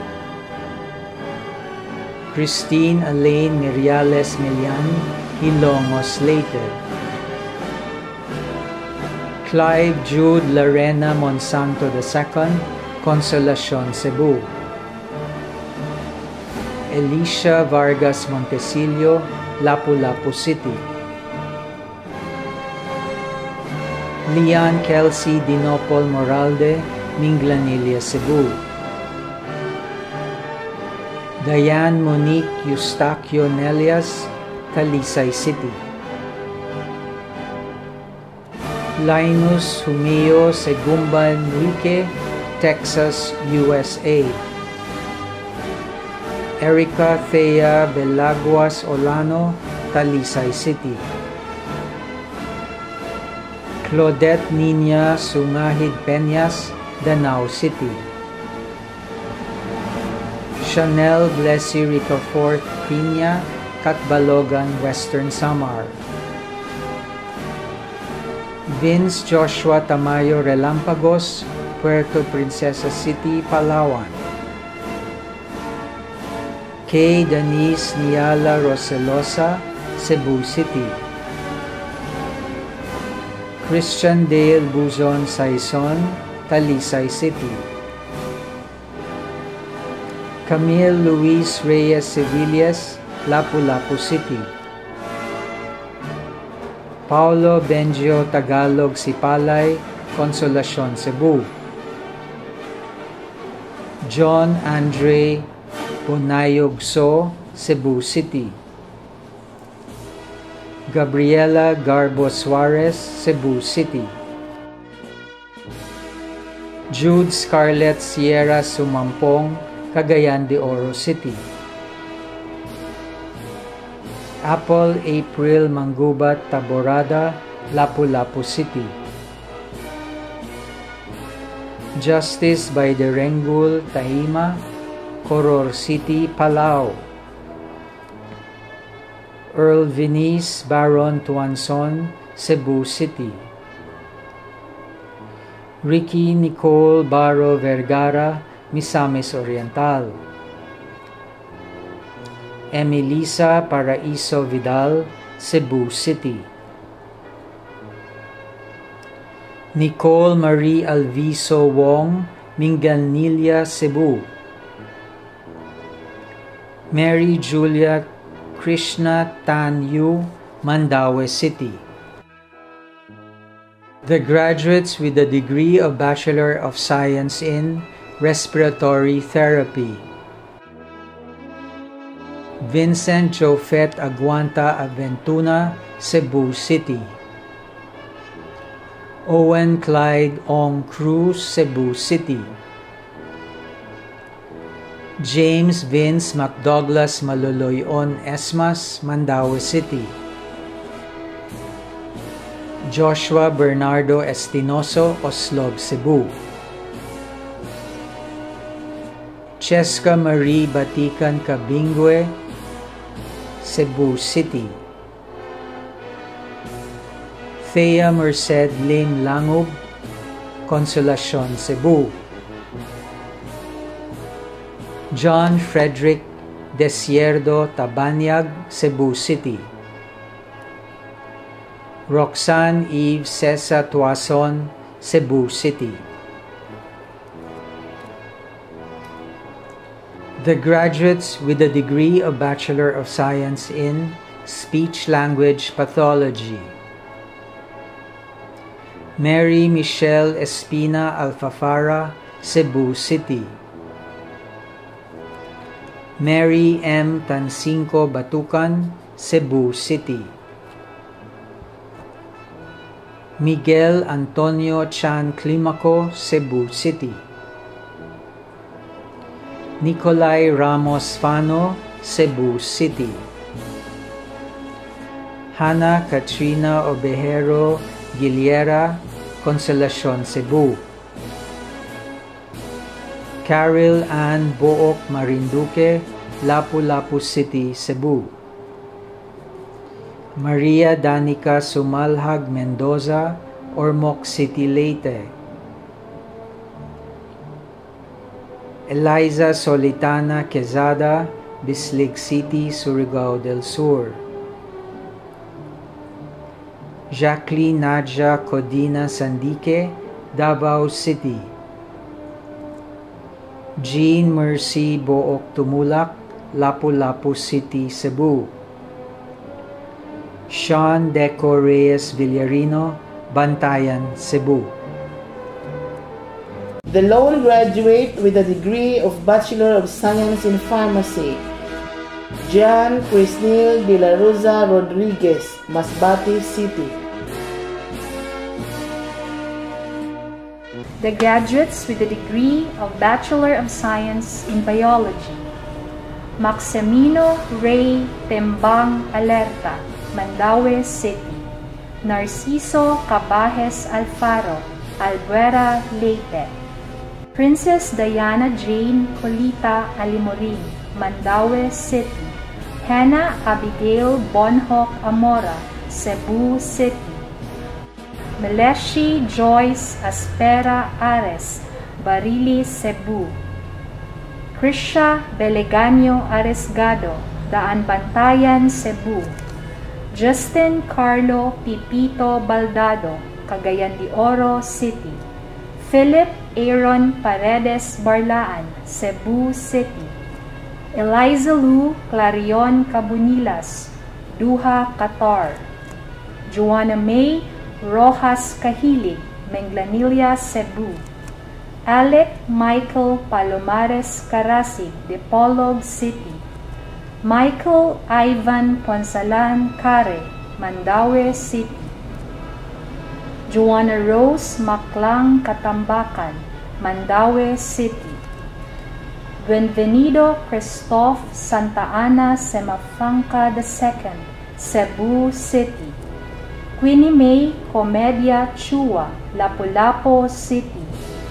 Christine Elaine Miriales Milian, Hilongos Leyte. Clive Jude Lorena Monsanto II, Consolacion, Cebu. Alicia Vargas Montesillo, Lapu-Lapu City. Lian Kelsey Dinopol Moralde, Minglanilla, Cebu. Diane Monique Eustaquio Nelias, Talisay City. Linus Humeo Segumban Enrique, Texas, USA. Erica Thea Belaguas Olano, Talisay City. Claudette Nina Sungahid Peñas, Danao City. Chanel Blessy Ricafort Pina, Catbalogan, Western Samar. Vince Joshua Tamayo Relampagos, Puerto Princesa City, Palawan. Kay Denise Niala Roselosa, Cebu City. Christian Dale Buzon Saison, Talisay City. Camille Luis Reyes Sevillas, Lapu-Lapu City. Paulo Benjo Tagalog Sipalay, Consolacion, Cebu. John Andre Bonayogso, Cebu City. Gabriela Garbo Suarez, Cebu City. Jude Scarlett Sierra Sumampong, Cagayan de Oro City. Apple April Manggubat Taborada, Lapu-Lapu City. Justice by the Rengul Tahima, Coror City, Palau. Earl Vinice Baron Tuanson, Cebu City. Ricky Nicole Baro Vergara, Misamis Oriental. Emilisa Paraiso Vidal, Cebu City. Nicole Marie Alviso Wong, Minganilla, Cebu. Mary Julia Krishna Tan Yu, Mandaue City. The graduates with the degree of Bachelor of Science in Respiratory Therapy. Vincent Jofet Aguanta Aventuna, Cebu City. Owen Clyde Ong Cruz, Cebu City. James Vince McDouglas Maloloyon Esmas, Mandaue City. Joshua Bernardo Espinoso, Oslog, Cebu. Cheska Marie Batikan Cabingue, Cebu City. Thea Merced Lim Langub, Consolacion, Cebu. John Frederick Desierdo Tabanyag, Cebu City. Roxanne Eve Cesa Tuason, Cebu City. The graduates with a degree of Bachelor of Science in Speech Language Pathology: Mary Michelle Espina Alfafara, Cebu City. Mary M. Tansinco Batucan, Cebu City. Miguel Antonio Chan Climaco, Cebu City. Nicolay Ramos Fano, Cebu City. Hannah Katrina Obejero Giliera, Consolacion, Cebu. Carol Ann Book Marinduque, Lapu-Lapu City, Cebu. Maria Danica Sumalhag Mendoza, Ormoc City, Leyte. Eliza Solitana Quezada, Bislig City, Surigao del Sur. Jacqueline Nadja Codina Sandique, Davao City. Jean Mercy Book Tumulak, Lapu-Lapu City, Cebu. Sean Deco Reyes Villarino, Bantayan, Cebu. The lone graduate with a degree of Bachelor of Science in Pharmacy: Jean Crisnil de la Rosa Rodriguez, Masbate City. The graduates with a degree of Bachelor of Science in Biology: Maximino Ray Tembang Alerta, Mandaue City. Narciso Cabajes Alfaro, Albuera, Leyte. Princess Diana Jane Colita Alimorin, Mandaue City. Hannah Abigail Bonhoc Amora, Cebu City. Meleshi Joyce Aspera Ares, Barili, Cebu. Krisha Beleganyo Aresgado, Daan Bantayan, Cebu. Justin Carlo Pipito Baldado, Cagayan de Oro City. Philip Aaron Paredes Barlaan, Cebu City. Eliza Lu Clarion Cabunilas, Duha, Qatar. Joanna May Rojas Cahilig, Menglanilla, Cebu. Alec Michael Palomares Carasig, Dipolog City. Michael Ivan Ponsalan Care, Mandaue City. Joanna Rose Maclang Katambakan, Mandaue City. Bienvenido Christoph Santa Ana Semafranca II, Cebu City. Queenie May Comedia Chua, Lapu-Lapu City.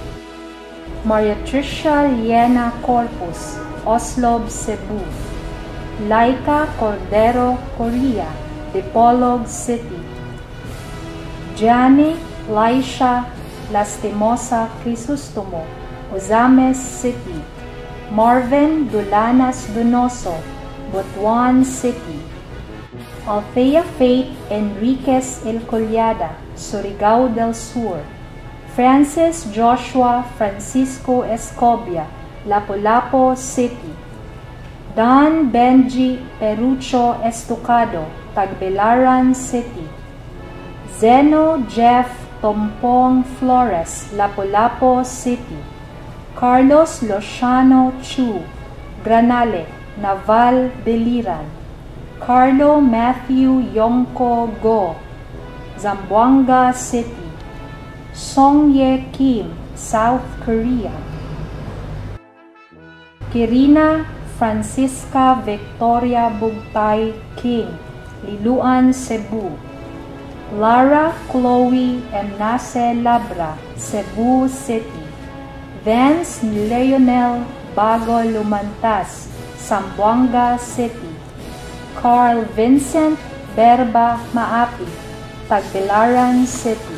Maria Tricia Liena Corpus, Oslob, Cebu. Laika Cordero Correa, Dipolog City. Gianni Laisha Lastimosa Crisostomo, Ozames City. Marvin Dulanas Donoso, Butuan City. Althea Faith Enriquez El Collada, Surigao del Sur. Francis Joshua Francisco Escobia, Lapu-Lapu City. Don Benji Perucho Estocado, Tagbilaran City. Zeno Jeff Tompong Flores, Lapu-Lapu City. Carlos Lociano Chu, Granale, Naval, Biliran. Carlo Matthew Yongko Go, Zamboanga City. Song Ye Kim, South Korea. Kirina Francisca Victoria Bugtay King, Liluan, Cebu. Lara Chloe Emnace Labra, Cebu City. Vance Leonel Bago Lumantas, Zamboanga City. Carl Vincent Berba Maapi, Tagbilaran City.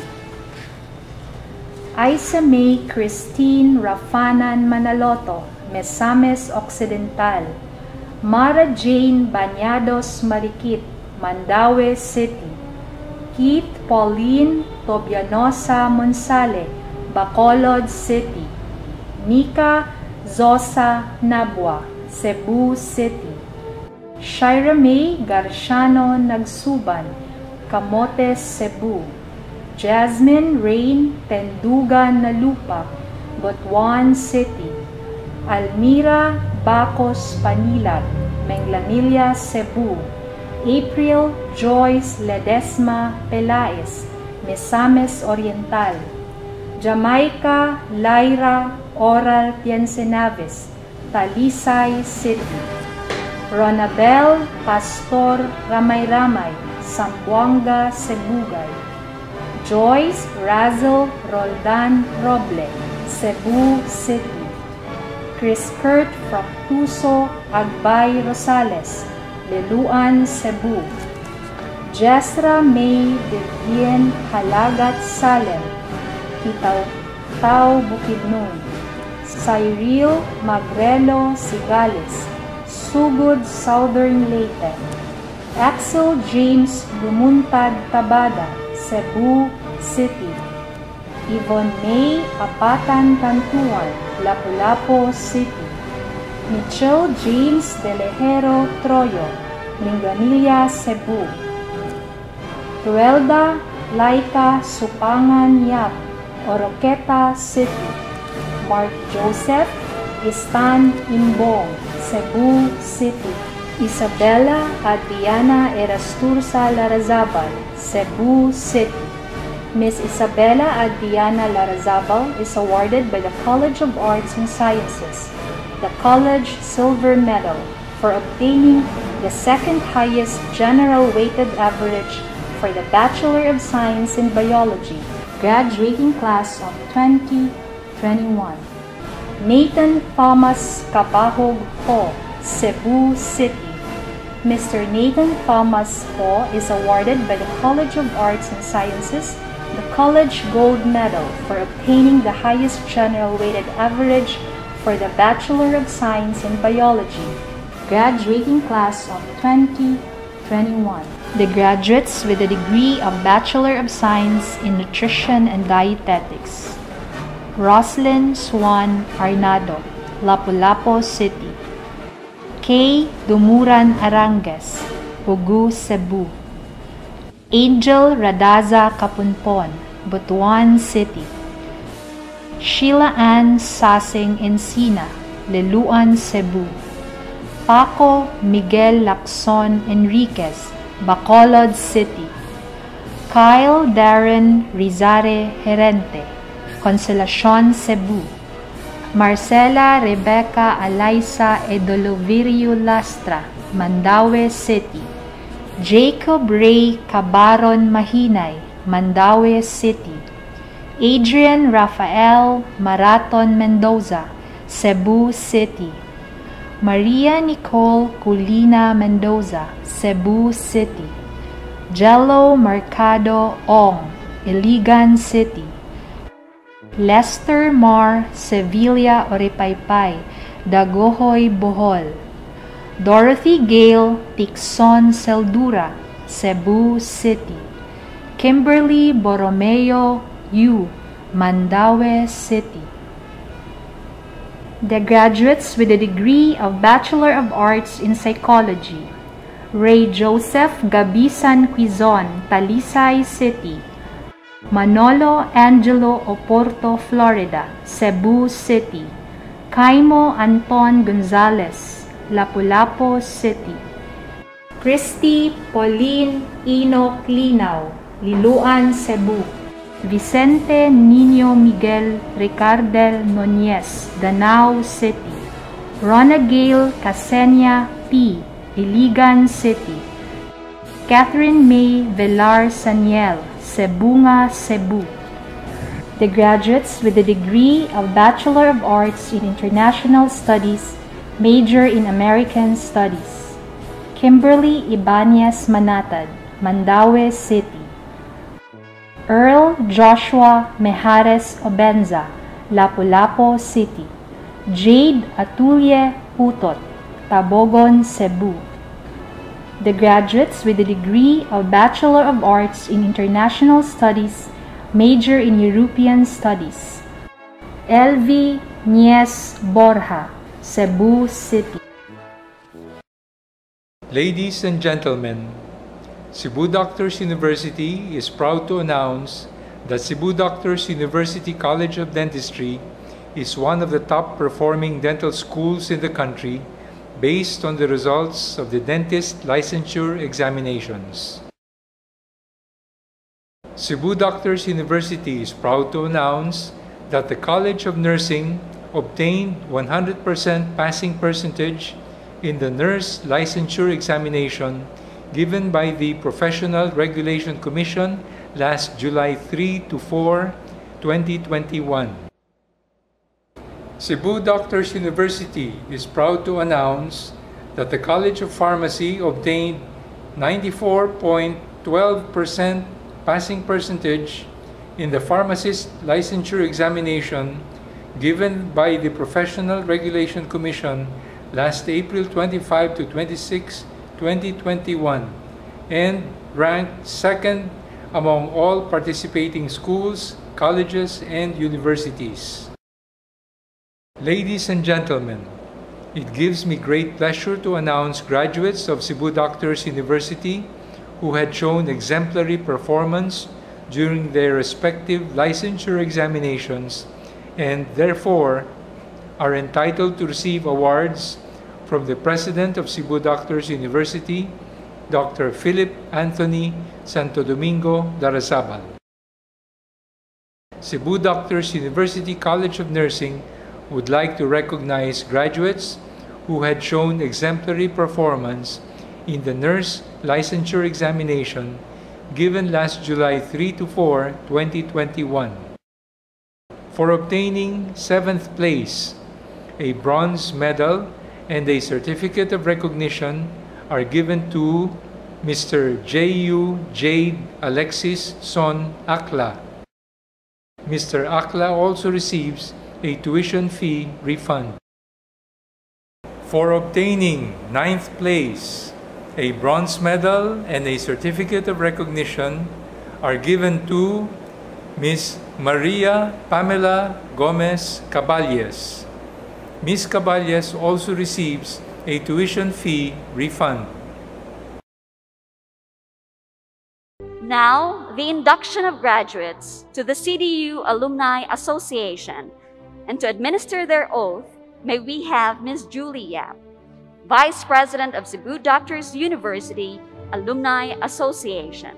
Isa May Christine Rafanan Manaloto, Misamis Occidental. Mara Jane Bañados Marikit, Mandaue City. Keith Pauline Tobianosa Monsale, Bacolod City. Nika Zosa Nabwa, Cebu City. Shira May Garciano Nagsuban, Camotes, Cebu. Jasmine Rain Tendugan Nalupa, Butuan City. Almira Bacos Panilag, Menglanilla, Cebu. April Joyce Ledesma Pelaez, Misamis Oriental. Jamaica Lyra Oral Tiensenaves, Talisay City. Ronabel Pastor Ramay-Ramay, Zamboanga, Sebugay. Joyce Razel Roldan Roble, Cebu City. Chris Kurt Fractuso Agbay Rosales, Leluan, Cebu. Jesra May Devien Halagat Salem, Tau Bukidnon. Cyril Magrelo Sigales, Sugod, Southern Leyte. Axel James Lumuntad Tabada, Cebu City. Yvonne May Apatan Tantuan, Lapu-Lapu City. Mitchell James Delejero Troyo, Linganilla, Cebu. Ruelda Laika Supangan Yap, Oroqueta City. Mark Joseph Istan Imbong, Cebu City. Isabella Adriana Erasturza Larazabal, Cebu City. Miss Isabella Adriana Larazabal is awarded by the College of Arts and Sciences the College Silver Medal for obtaining the second highest general weighted average for the Bachelor of Science in Biology, graduating class of 2021. Nathan Thomas Capahog Ho, Cebu City. Mr. Nathan Thomas Ho is awarded by the College of Arts and Sciences the College Gold Medal for obtaining the highest general weighted average for the Bachelor of Science in Biology, graduating class of 2021. The graduates with a degree of Bachelor of Science in Nutrition and Dietetics. Roslyn Swan Arnado, Lapu-Lapu City. Kay Dumuran Arangues, Pugu, Cebu. Angel Radaza Kapunpon, Butuan City. Sheila Ann Sasing Encina, Leluan, Cebu. Paco Miguel Lacson Enriquez, Bacolod City. Kyle Darren Rizare Herente, Consolacion, Cebu. Marcela Rebecca Alaisa Edolovirio Lastra, Mandaue City. Jacob Ray Cabaron Mahinay, Mandaue City. Adrian Rafael Maraton Mendoza, Cebu City. Maria Nicole Culina Mendoza, Cebu City. Jello Mercado Ong, Iligan City. Lester Mar Sevilla Oripaypay, Dagohoy, Bohol. Dorothy Gale Tixon Seldura, Cebu City. Kimberly Borromeo Yu, Mandaue City. The graduates with a degree of Bachelor of Arts in Psychology. Ray Joseph Gabisan Quizon, Talisay City. Manolo Angelo Oporto, Florida, Cebu City. Caimo Anton Gonzalez, Lapu-Lapu City. Christy Pauline Ino Clinaw, Liluan, Cebu. Vicente Nino Miguel Ricardel Nunez, Danao City. Rona Gale Casenia P., Iligan City. Catherine May Velar Saniel, Sebunga, Cebu. The graduates with a degree of Bachelor of Arts in International Studies, major in American Studies. Kimberly Ibanez Manatad, Mandaue City. Earl Joshua Mejares Obenza, Lapu-Lapu City. Jade Atulie Putot, Tabogon, Cebu. the graduates with the degree of Bachelor of Arts in International Studies, major in European Studies. 𝑉𝑨 Borja, Cebu City. Ladies and gentlemen, Cebu Doctors University is proud to announce that Cebu Doctors University College of Dentistry is one of the top performing dental schools in the country based on the results of the dentist licensure examinations. Cebu Doctors University is proud to announce that the College of Nursing obtained 100% passing percentage in the nurse licensure examination given by the Professional Regulation Commission last July 3 to 4, 2021. Cebu Doctors University is proud to announce that the College of Pharmacy obtained 94.12% passing percentage in the pharmacist licensure examination given by the Professional Regulation Commission last April 25 to 26, 2021, and ranked second among all participating schools, colleges, and universities. Ladies and gentlemen, it gives me great pleasure to announce graduates of Cebu Doctors University who had shown exemplary performance during their respective licensure examinations and therefore are entitled to receive awards from the President of Cebu Doctors University, Dr. Philip Anthony Santo Domingo Darazabal. Cebu Doctors University College of Nursing would like to recognize graduates who had shown exemplary performance in the nurse licensure examination given last July 3 to 4, 2021. For obtaining 7th place, a bronze medal and a certificate of recognition are given to Mr. J.U. Jade Alexis Son Akla. Mr. Akla also receives a tuition fee refund. For obtaining 9th place, a bronze medal and a certificate of recognition are given to Ms. Maria Pamela Gomez Caballes. Ms. Caballes also receives a tuition fee refund. Now, the induction of graduates to the CDU Alumni Association, and to administer their oath, may we have Ms. Julie Yap, Vice President of Cebu Doctors University Alumni Association.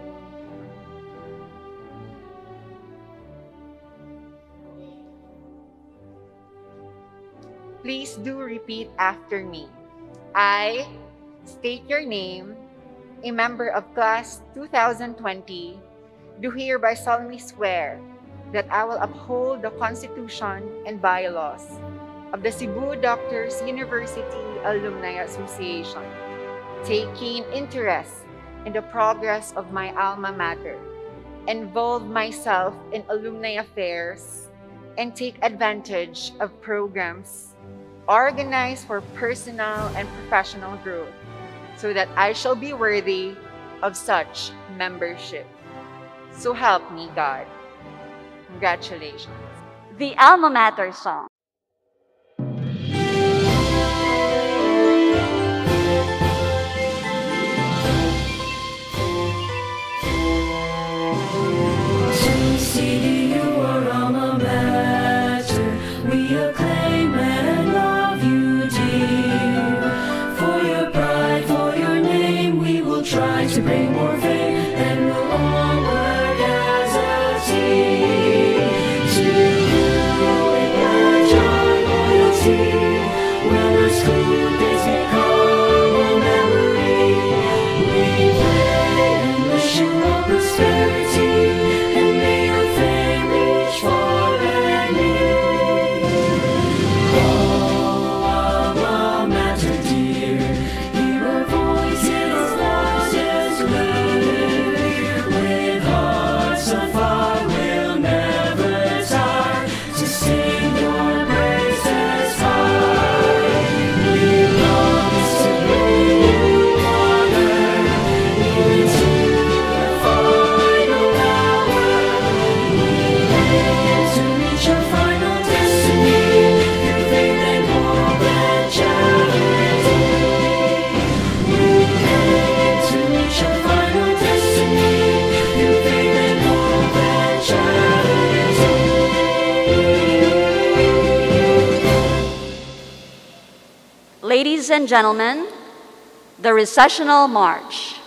Please do repeat after me. I state your name, a member of Class 2020, do hereby solemnly swear that I will uphold the Constitution and bylaws of the Cebu Doctors University Alumni Association, take keen interest in the progress of my alma mater, involve myself in alumni affairs, and take advantage of programs organized for personal and professional growth, so that I shall be worthy of such membership. So help me God. Congratulations. The Alma Mater song. CDU our alma mater, we acclaim and love you dear. For your pride, for your name, we will try to bring more fame, and we'll all work as a team. To you we pledge and gentlemen, the recessional march.